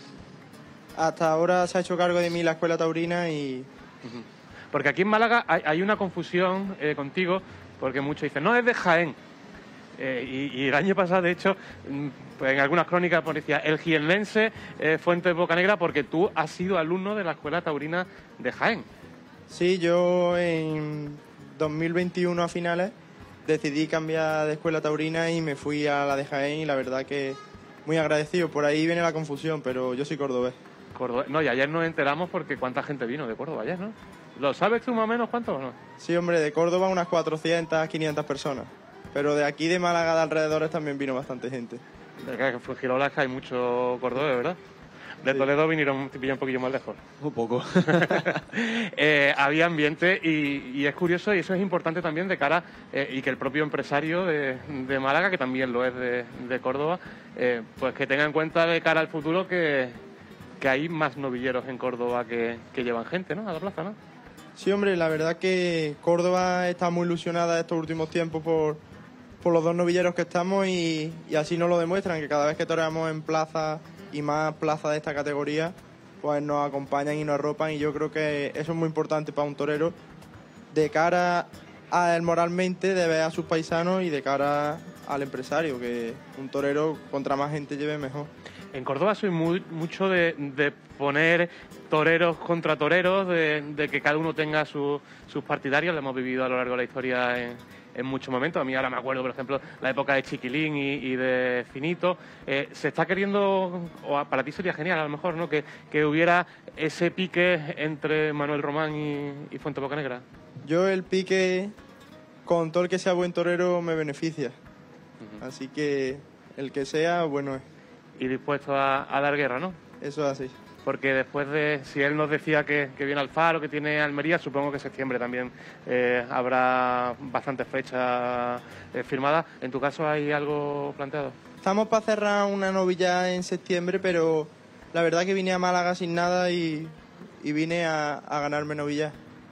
Hasta ahora se ha hecho cargo de mí la Escuela Taurina y... Porque aquí en Málaga hay, hay una confusión eh, contigo, porque muchos dicen, no, es de Jaén. Eh, y, y el año pasado, de hecho, pues en algunas crónicas pues decía el jienense eh, Fuente de Bocanegra, porque tú has sido alumno de la Escuela Taurina de Jaén. Sí, yo en dos mil veintiuno a finales decidí cambiar de escuela taurina y me fui a la de Jaén, y la verdad que muy agradecido. Por ahí viene la confusión, pero yo soy cordobés. Córdoba. No, y ayer nos enteramos porque cuánta gente vino de Córdoba ayer, ¿no? ¿Lo sabes tú más o menos cuánto o no? Sí, hombre, de Córdoba unas cuatrocientas, quinientas personas. Pero de aquí de Málaga, de alrededores, también vino bastante gente. En Fuengirola es que hay mucho cordobés, ¿verdad? De Toledo vinieron un poquillo más lejos. Un poco. eh, había ambiente y, y es curioso y eso es importante también de cara eh, y que el propio empresario de, de Málaga, que también lo es de, de Córdoba, eh, pues que tenga en cuenta de cara al futuro que, que hay más novilleros en Córdoba que, que llevan gente, ¿no? A la plaza, ¿no? Sí, hombre, la verdad que Córdoba está muy ilusionada estos últimos tiempos por, por los dos novilleros que estamos y, y así nos lo demuestran, que cada vez que toreamos en plaza y más plazas de esta categoría, pues nos acompañan y nos arropan y yo creo que eso es muy importante para un torero de cara a él moralmente, de ver a sus paisanos y de cara al empresario, que un torero contra más gente lleve mejor. En Córdoba soy muy, mucho de, de poner toreros contra toreros, de, de que cada uno tenga su, sus partidarios, lo hemos vivido a lo largo de la historia en, en muchos momentos. A mí ahora me acuerdo, por ejemplo, la época de Chiquilín y, y de Finito. Eh, se está queriendo, o para ti sería genial a lo mejor, ¿no? Que, que hubiera ese pique entre Manuel Román y, y Fuente Bocanegra. Yo el pique, con todo el que sea buen torero, me beneficia. Uh-huh. Así que el que sea, bueno es. Y dispuesto a, a dar guerra, ¿no? Eso es así. Porque después de, si él nos decía que, que viene Alfaro, que tiene Almería, supongo que en septiembre también eh, habrá bastantes fechas eh, firmadas. ¿En tu caso hay algo planteado? Estamos para cerrar una novilla en septiembre, pero la verdad que vine a Málaga sin nada y, y vine a, a ganarme novillas.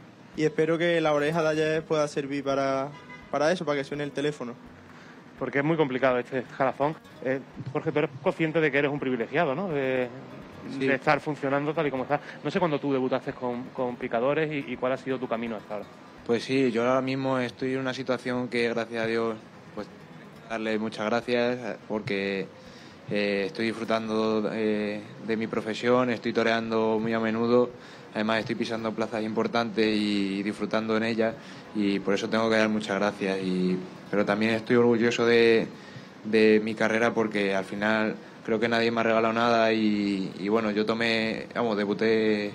Y espero que la oreja de ayer pueda servir para, para eso, para que suene el teléfono. Porque es muy complicado este escalafón. Eh, Jorge, tú eres consciente de que eres un privilegiado, ¿no? De, sí. de estar funcionando tal y como estás. No sé cuándo tú debutaste con, con picadores y, y cuál ha sido tu camino hasta ahora. Pues sí, yo ahora mismo estoy en una situación que, gracias a Dios, pues darle muchas gracias porque eh, estoy disfrutando eh, de mi profesión, estoy toreando muy a menudo. Además estoy pisando plazas importantes y disfrutando en ellas y por eso tengo que dar muchas gracias. Y, pero también estoy orgulloso de, de mi carrera porque al final creo que nadie me ha regalado nada y, y bueno, yo tomé, vamos, debuté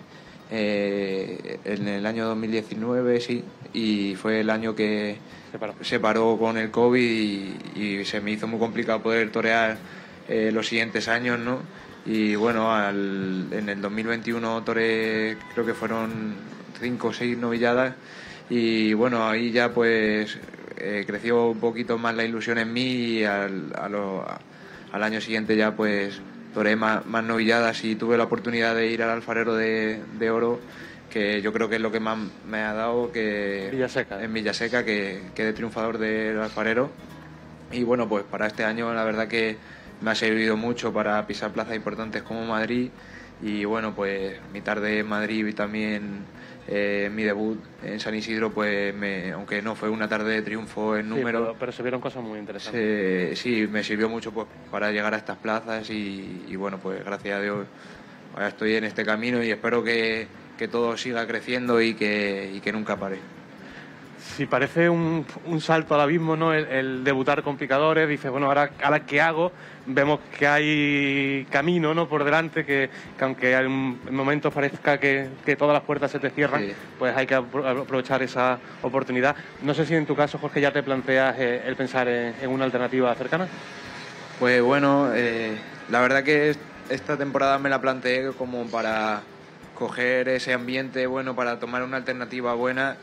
eh, en el año dos mil diecinueve, sí, y fue el año que se paró, se paró con el COVID y, y se me hizo muy complicado poder torear eh, los siguientes años, ¿no? Y bueno, al, en el dos mil veintiuno toreé, creo que fueron cinco o seis novilladas y bueno, ahí ya pues eh, creció un poquito más la ilusión en mí y al, a lo, a, al año siguiente ya pues toreé más, más novilladas y tuve la oportunidad de ir al Alfarero de, de Oro, que yo creo que es lo que más me ha dado que Villaseca. en Villaseca, que quedé triunfador del Alfarero. Y bueno, pues para este año la verdad que me ha servido mucho para pisar plazas importantes como Madrid y bueno, pues mi tarde en Madrid y también eh, mi debut en San Isidro, pues me, aunque no fue una tarde de triunfo en número, sí, pero, pero se vieron cosas muy interesantes. Eh, sí, me sirvió mucho pues para llegar a estas plazas y, y bueno, pues gracias a Dios ahora estoy en este camino y espero que, que todo siga creciendo y que, y que nunca pare. Sí, parece un, un salto al abismo, ¿no? El, el debutar con picadores, dices, bueno, ahora, ahora ¿qué hago? Vemos que hay camino, ¿no? Por delante, que, que aunque en momentos parezca que, que todas las puertas se te cierran, sí, pues hay que aprovechar esa oportunidad. No sé si en tu caso, Jorge, ya te planteas eh, el pensar en, en una alternativa cercana. Pues bueno, eh, la verdad que esta temporada me la planteé como para coger ese ambiente bueno, para tomar una alternativa buena.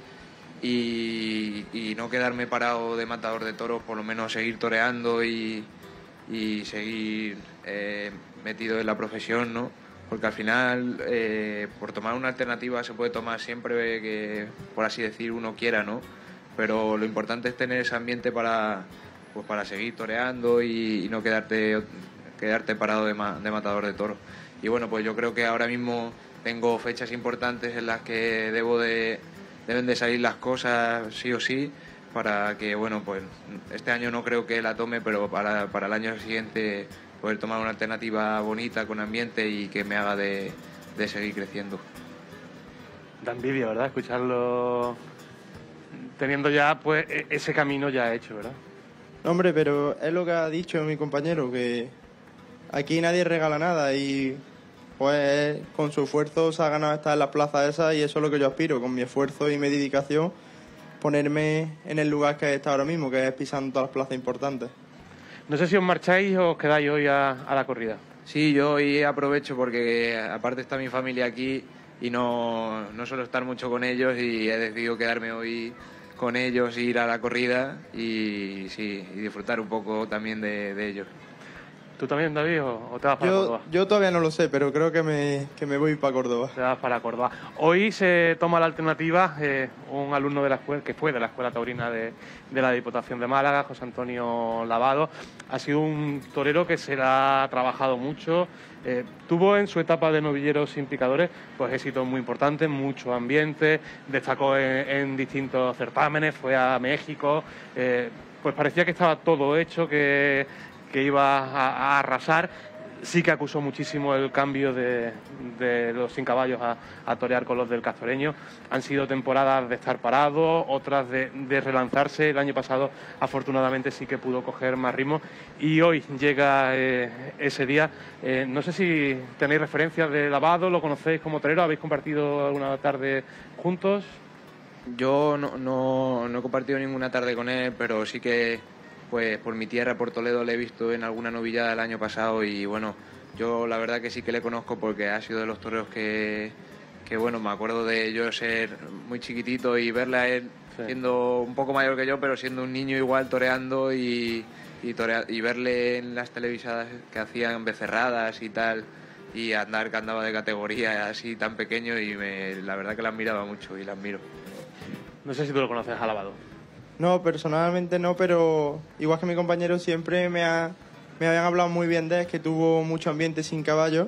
Y, y no quedarme parado de matador de toros, por lo menos seguir toreando y, y seguir eh, metido en la profesión, ¿no? Porque al final, eh, por tomar una alternativa se puede tomar siempre que, por así decir, uno quiera, ¿no? Pero lo importante es tener ese ambiente para, pues para seguir toreando y, y no quedarte, quedarte parado de, ma, de matador de toros. Y bueno, pues yo creo que ahora mismo tengo fechas importantes en las que debo de... deben de salir las cosas sí o sí para que, bueno, pues este año no creo que la tome, pero para, para el año siguiente poder tomar una alternativa bonita, con ambiente y que me haga de, de seguir creciendo. Da envidia, ¿verdad? Escucharlo teniendo ya pues ese camino ya hecho, ¿verdad? No, hombre, pero es lo que ha dicho mi compañero, que aquí nadie regala nada y pues con su esfuerzo se ha ganado estar en las plazas esas y eso es lo que yo aspiro, con mi esfuerzo y mi dedicación, ponerme en el lugar que está ahora mismo, que es pisando todas las plazas importantes. No sé si os marcháis o os quedáis hoy a, a la corrida. Sí, yo hoy aprovecho porque aparte está mi familia aquí y no, no suelo estar mucho con ellos y he decidido quedarme hoy con ellos, ir a la corrida y, sí, y disfrutar un poco también de, de ellos. ¿Tú también, David, o, o te vas para yo, Córdoba? Yo todavía no lo sé, pero creo que me, que me voy para Córdoba. Te vas para Córdoba. Hoy se toma la alternativa, eh, un alumno de la escuela, que fue de la Escuela Taurina de, de la Diputación de Málaga, José Antonio Lavado. Ha sido un torero que se la ha trabajado mucho. Eh, tuvo en su etapa de novilleros sin picadores pues éxitos muy importantes, mucho ambiente, destacó en, en distintos certámenes, fue a México, eh, pues parecía que estaba todo hecho, que, que iba a, a arrasar. Sí que acusó muchísimo el cambio de, de los sin caballos a, a torear con los del Castoreño. Han sido temporadas de estar parado, otras de, de relanzarse. El año pasado, afortunadamente, sí que pudo coger más ritmo. Y hoy llega eh, ese día. Eh, no sé si tenéis referencias de Lavado, lo conocéis como torero, habéis compartido alguna tarde juntos. Yo no, no, no he compartido ninguna tarde con él, pero sí que pues por mi tierra, por Toledo, le he visto en alguna novillada el año pasado y bueno, yo la verdad que sí que le conozco porque ha sido de los toreros que, que bueno, me acuerdo de yo ser muy chiquitito y verle a él sí. siendo un poco mayor que yo, pero siendo un niño igual toreando y, y, torea, y verle en las televisadas que hacían becerradas y tal y andar que andaba de categoría así tan pequeño y me, la verdad que la admiraba mucho y la admiro. No sé si tú lo conoces a Lavado. No, personalmente no, pero igual que mi compañero siempre me, ha, me habían hablado muy bien de él, que tuvo mucho ambiente sin caballo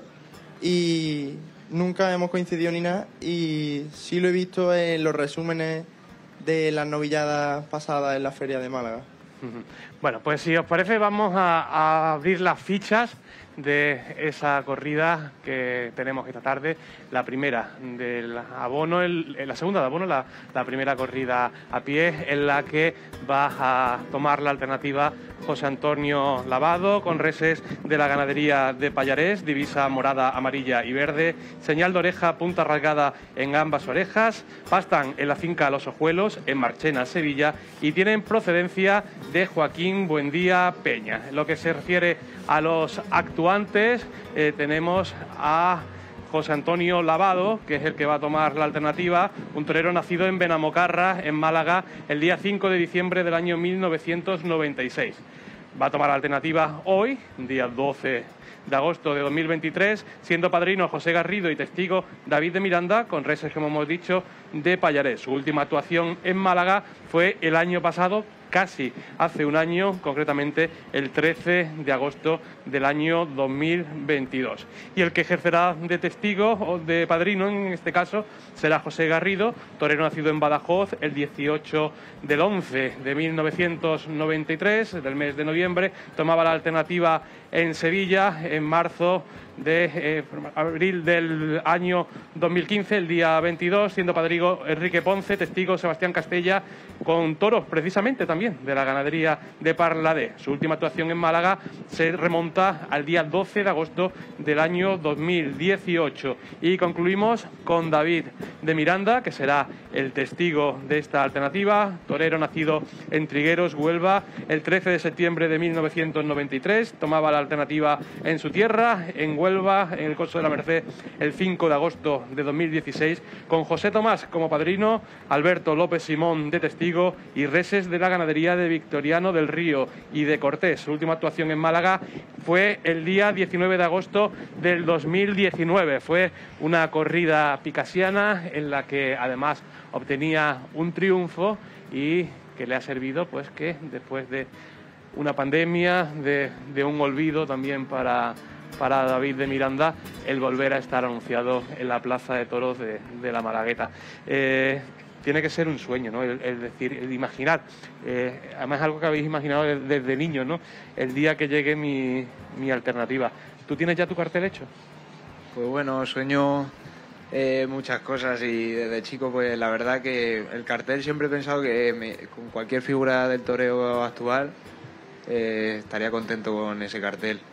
y nunca hemos coincidido ni nada y sí lo he visto en los resúmenes de las novilladas pasadas en la Feria de Málaga. Bueno, pues si os parece vamos a, a abrir las fichas de esa corrida que tenemos esta tarde, la primera del abono, el, la segunda de abono, la, la primera corrida a pie en la que va a tomar la alternativa José Antonio Lavado con reses de la ganadería de Payarés, divisa morada, amarilla y verde, señal de oreja, punta rasgada en ambas orejas, pastan en la finca Los Ojuelos, en Marchena, Sevilla y tienen procedencia de Joaquín Buendía Peña. En lo que se refiere a los actuantes, eh, tenemos a José Antonio Lavado, que es el que va a tomar la alternativa, un torero nacido en Benamocarra, en Málaga, el día cinco de diciembre del año mil novecientos noventa y seis. Va a tomar la alternativa hoy, día doce de agosto de dos mil veintitrés, siendo padrino José Garrido y testigo David de Miranda, con reses, como hemos dicho, de Payarés. Su última actuación en Málaga fue el año pasado, casi hace un año, concretamente el trece de agosto del año dos mil veintidós. Y el que ejercerá de testigo o de padrino, en este caso, será José Garrido, torero nacido en Badajoz el dieciocho del once de mil novecientos noventa y tres, del mes de noviembre, tomaba la alternativa en Sevilla en marzo de eh, abril del año dos mil quince, el día veintidós, siendo padrino Enrique Ponce, testigo Sebastián Castella, con toros precisamente también de la ganadería de Parladé. Su última actuación en Málaga se remonta al día doce de agosto del año dos mil dieciocho. Y concluimos con David de Miranda, que será el testigo de esta alternativa, torero nacido en Trigueros, Huelva, el trece de septiembre de mil novecientos noventa y tres, tomaba la alternativa en su tierra, en Huelva, en el Coso de la Merced, el cinco de agosto de dos mil dieciséis, con José Tomás como padrino, Alberto López Simón de testigo y reses de la ganadería de Victoriano del Río y de Cortés. Su última actuación en Málaga fue el día diecinueve de agosto del dos mil diecinueve. Fue una corrida picasiana en la que además obtenía un triunfo y que le ha servido pues que después de una pandemia, de, de un olvido también para, para David de Miranda, el volver a estar anunciado en la Plaza de Toros de, de la Malagueta. Eh, tiene que ser un sueño, ¿no? El, el decir, el imaginar, eh, además algo que habéis imaginado desde, desde niño, ¿no? El día que llegue mi, mi alternativa. ¿Tú tienes ya tu cartel hecho? Pues bueno, sueño eh, muchas cosas y desde chico pues la verdad que el cartel siempre he pensado que me, con cualquier figura del toreo actual eh, estaría contento con ese cartel.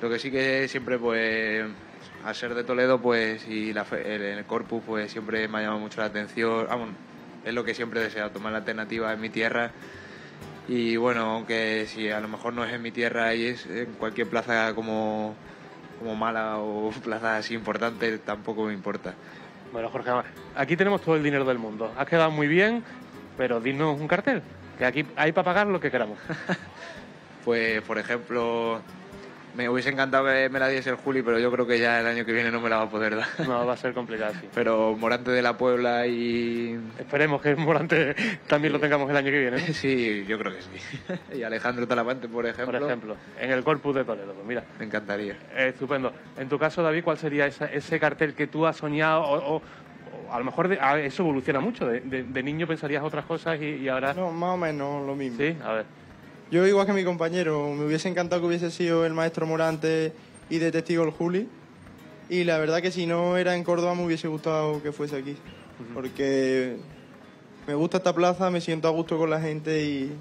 Lo que sí que siempre, pues, al ser de Toledo, pues, y la, el, el Corpus, pues, siempre me ha llamado mucho la atención. Vamos, es lo que siempre he deseado, tomar la alternativa en mi tierra. Y bueno, aunque si a lo mejor no es en mi tierra y es en cualquier plaza como, como Málaga o plaza así importante, tampoco me importa. Bueno, Jorge, aquí tenemos todo el dinero del mundo. Has quedado muy bien, pero dinos un cartel, que aquí hay para pagar lo que queramos. Pues, por ejemplo, me hubiese encantado que me la diese el Juli, pero yo creo que ya el año que viene no me la va a poder dar. No, va a ser complicado, sí. Pero Morante de la Puebla y... Esperemos que Morante también lo tengamos el año que viene, ¿no? Sí, yo creo que sí. Y Alejandro Talavante, por ejemplo. Por ejemplo, en el Corpus de Toledo, pues mira. Me encantaría. Eh, estupendo. En tu caso, David, ¿cuál sería esa, ese cartel que tú has soñado? O, o, o a lo mejor de, a, eso evoluciona mucho. De, de, de niño pensarías otras cosas y, y ahora... No, más o menos lo mismo. Sí, a ver. Yo, igual que mi compañero, me hubiese encantado que hubiese sido el maestro Morante y de testigo el Juli. Y la verdad que si no era en Córdoba me hubiese gustado que fuese aquí. Uh-huh. Porque me gusta esta plaza, me siento a gusto con la gente y...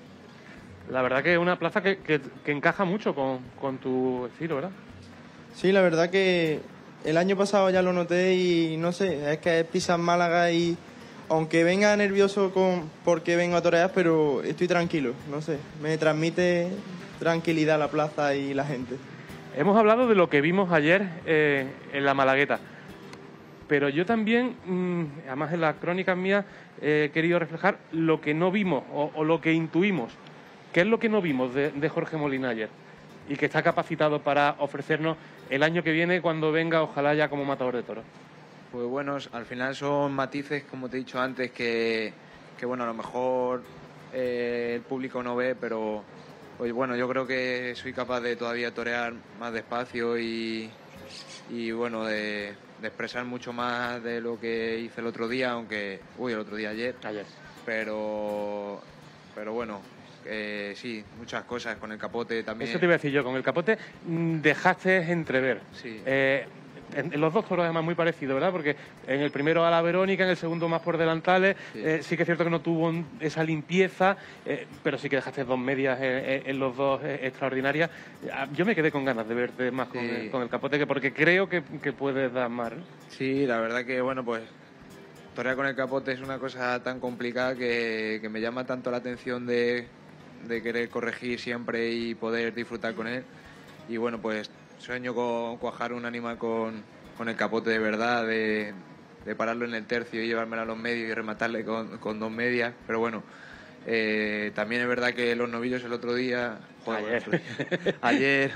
La verdad que es una plaza que, que, que encaja mucho con, con tu estilo, ¿verdad? Sí, la verdad que el año pasado ya lo noté y no sé, es que es pisar Málaga y... Aunque venga nervioso con porque vengo a torear, pero estoy tranquilo, no sé. Me transmite tranquilidad la plaza y la gente. Hemos hablado de lo que vimos ayer eh, en la Malagueta, pero yo también, mmm, además en las crónicas mías, eh, he querido reflejar lo que no vimos o, o lo que intuimos. ¿Qué es lo que no vimos de, de Jorge Molina ayer? Y que está capacitado para ofrecernos el año que viene cuando venga, ojalá ya como matador de toros. Pues bueno, al final son matices, como te he dicho antes, que, que bueno, a lo mejor eh, el público no ve, pero pues bueno, yo creo que soy capaz de todavía torear más despacio y, y bueno, de, de expresar mucho más de lo que hice el otro día, aunque, uy, el otro día ayer, ayer. pero, pero bueno, eh, sí, muchas cosas, con el capote también. Eso te iba a decir yo, con el capote dejaste entrever. Sí. Eh, En, en los dos toros además muy parecido, ¿verdad? Porque en el primero a la Verónica, en el segundo más por delantales, sí, eh, sí que es cierto que no tuvo esa limpieza, eh, pero sí que dejaste dos medias en, en los dos eh, extraordinarias. Yo me quedé con ganas de verte más con, sí. el, con el capote, que porque creo que, que puedes dar más, ¿no? Sí, la verdad que, bueno, pues torear con el capote es una cosa tan complicada que, que me llama tanto la atención de, de querer corregir siempre y poder disfrutar con él. Y bueno, pues sueño con cuajar un animal con, con el capote de verdad, de, de pararlo en el tercio y llevármelo a los medios y rematarle con, con dos medias. Pero bueno, eh, también es verdad que los novillos el otro día, joder, ayer, ayer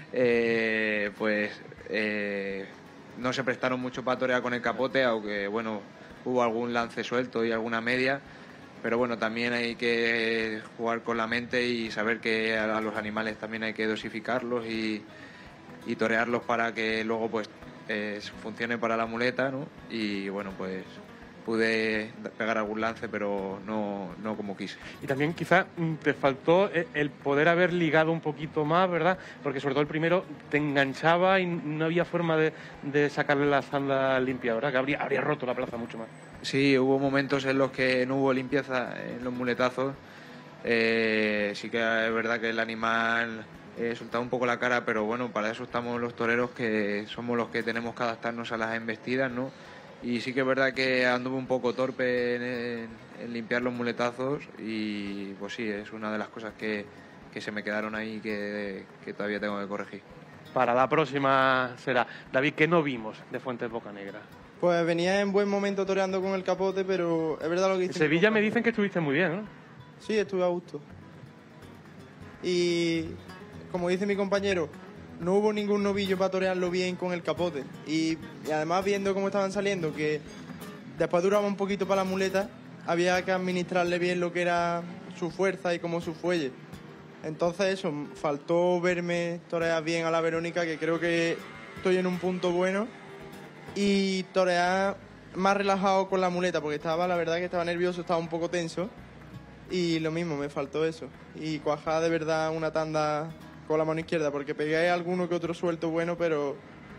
eh, pues eh, no se prestaron mucho para torear con el capote, aunque bueno, hubo algún lance suelto y alguna media. Pero bueno, también hay que jugar con la mente y saber que a los animales también hay que dosificarlos y y torearlos para que luego pues eh, funcione para la muleta, ¿no? Y bueno, pues pude pegar algún lance, pero no, no como quise. Y también quizá te faltó el poder haber ligado un poquito más, ¿verdad? Porque sobre todo el primero te enganchaba y no había forma de, de sacarle la zanda limpia, ¿verdad? Que habría, habría roto la plaza mucho más. Sí, hubo momentos en los que no hubo limpieza en los muletazos. Eh, sí que es verdad que el animal... Eh, soltaba un poco la cara, pero bueno, para eso estamos los toreros, que somos los que tenemos que adaptarnos a las embestidas, ¿no? Y sí que es verdad que anduve un poco torpe en, en, en limpiar los muletazos y pues sí, es una de las cosas que, que se me quedaron ahí que, que todavía tengo que corregir. Para la próxima será. David, ¿qué no vimos de Fuentes Bocanegra? Pues venía en buen momento toreando con el capote, pero es verdad lo que dice. En Sevilla me dicen que estuviste muy bien, ¿no? Sí, estuve a gusto. Y... como dice mi compañero, no hubo ningún novillo para torearlo bien con el capote. Y, y además, viendo cómo estaban saliendo, que después duraba un poquito para la muleta, había que administrarle bien lo que era su fuerza y como su fuelle. Entonces eso, faltó verme torear bien a la Verónica, que creo que estoy en un punto bueno. Y torear más relajado con la muleta, porque estaba, la verdad que estaba nervioso, estaba un poco tenso. Y lo mismo, me faltó eso. Y cuajar de verdad una tanda con la mano izquierda, porque pegué alguno que otro suelto bueno, pero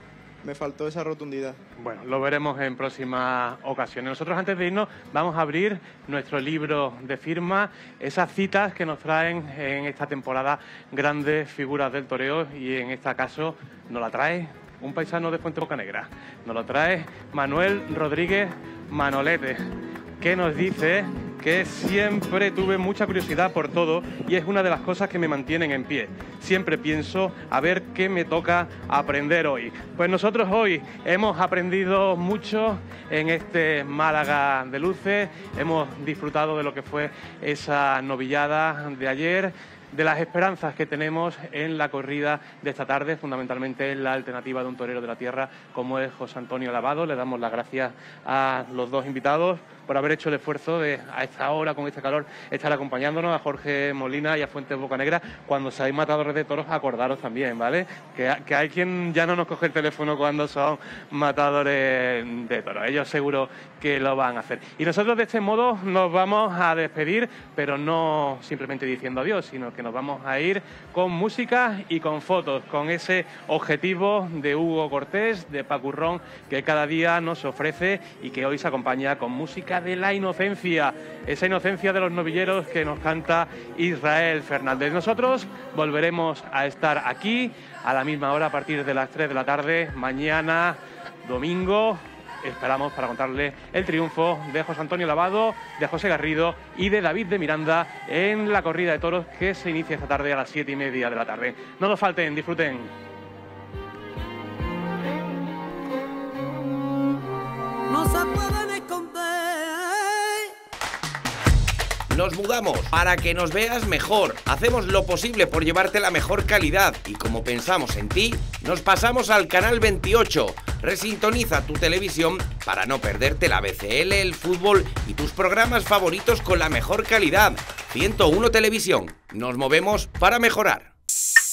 me faltó esa rotundidad. Bueno, lo veremos en próximas ocasiones. Nosotros antes de irnos vamos a abrir nuestro libro de firma, esas citas que nos traen en esta temporada grandes figuras del toreo, y en este caso nos la trae un paisano de Fuente Bocanegra. Nos lo trae Manuel Rodríguez Manolete, que nos dice que siempre tuve mucha curiosidad por todo y es una de las cosas que me mantienen en pie. Siempre pienso a ver qué me toca aprender hoy. Pues nosotros hoy hemos aprendido mucho en este Málaga de Luces, hemos disfrutado de lo que fue esa novillada de ayer, de las esperanzas que tenemos en la corrida de esta tarde, fundamentalmente en la alternativa de un torero de la tierra como es José Antonio Lavado. Le damos las gracias a los dos invitados por haber hecho el esfuerzo de, a esta hora, con este calor, estar acompañándonos, a Jorge Molina y a Fuentes Bocanegra. Cuando seáis matadores de toros, acordaros también, ¿vale? Que, que hay quien ya no nos coge el teléfono cuando son matadores de toros. Ellos seguro que lo van a hacer. Y nosotros de este modo nos vamos a despedir, pero no simplemente diciendo adiós, sino que nos vamos a ir con música y con fotos, con ese objetivo de Hugo Cortés, de Pacurrón, que cada día nos ofrece y que hoy se acompaña con música de la inocencia, esa inocencia de los novilleros que nos canta Israel Fernández. Nosotros volveremos a estar aquí a la misma hora a partir de las tres de la tarde, mañana domingo. Esperamos para contarle el triunfo de José Antonio Lavado, de José Garrido y de David de Miranda en la corrida de toros que se inicia esta tarde a las siete y media de la tarde. No nos falten, disfruten. No se pueden esconder. Nos mudamos para que nos veas mejor. Hacemos lo posible por llevarte la mejor calidad y como pensamos en ti, nos pasamos al canal veintiocho. Resintoniza tu televisión para no perderte la B C L, el fútbol y tus programas favoritos con la mejor calidad. ciento uno Televisión. Nos movemos para mejorar.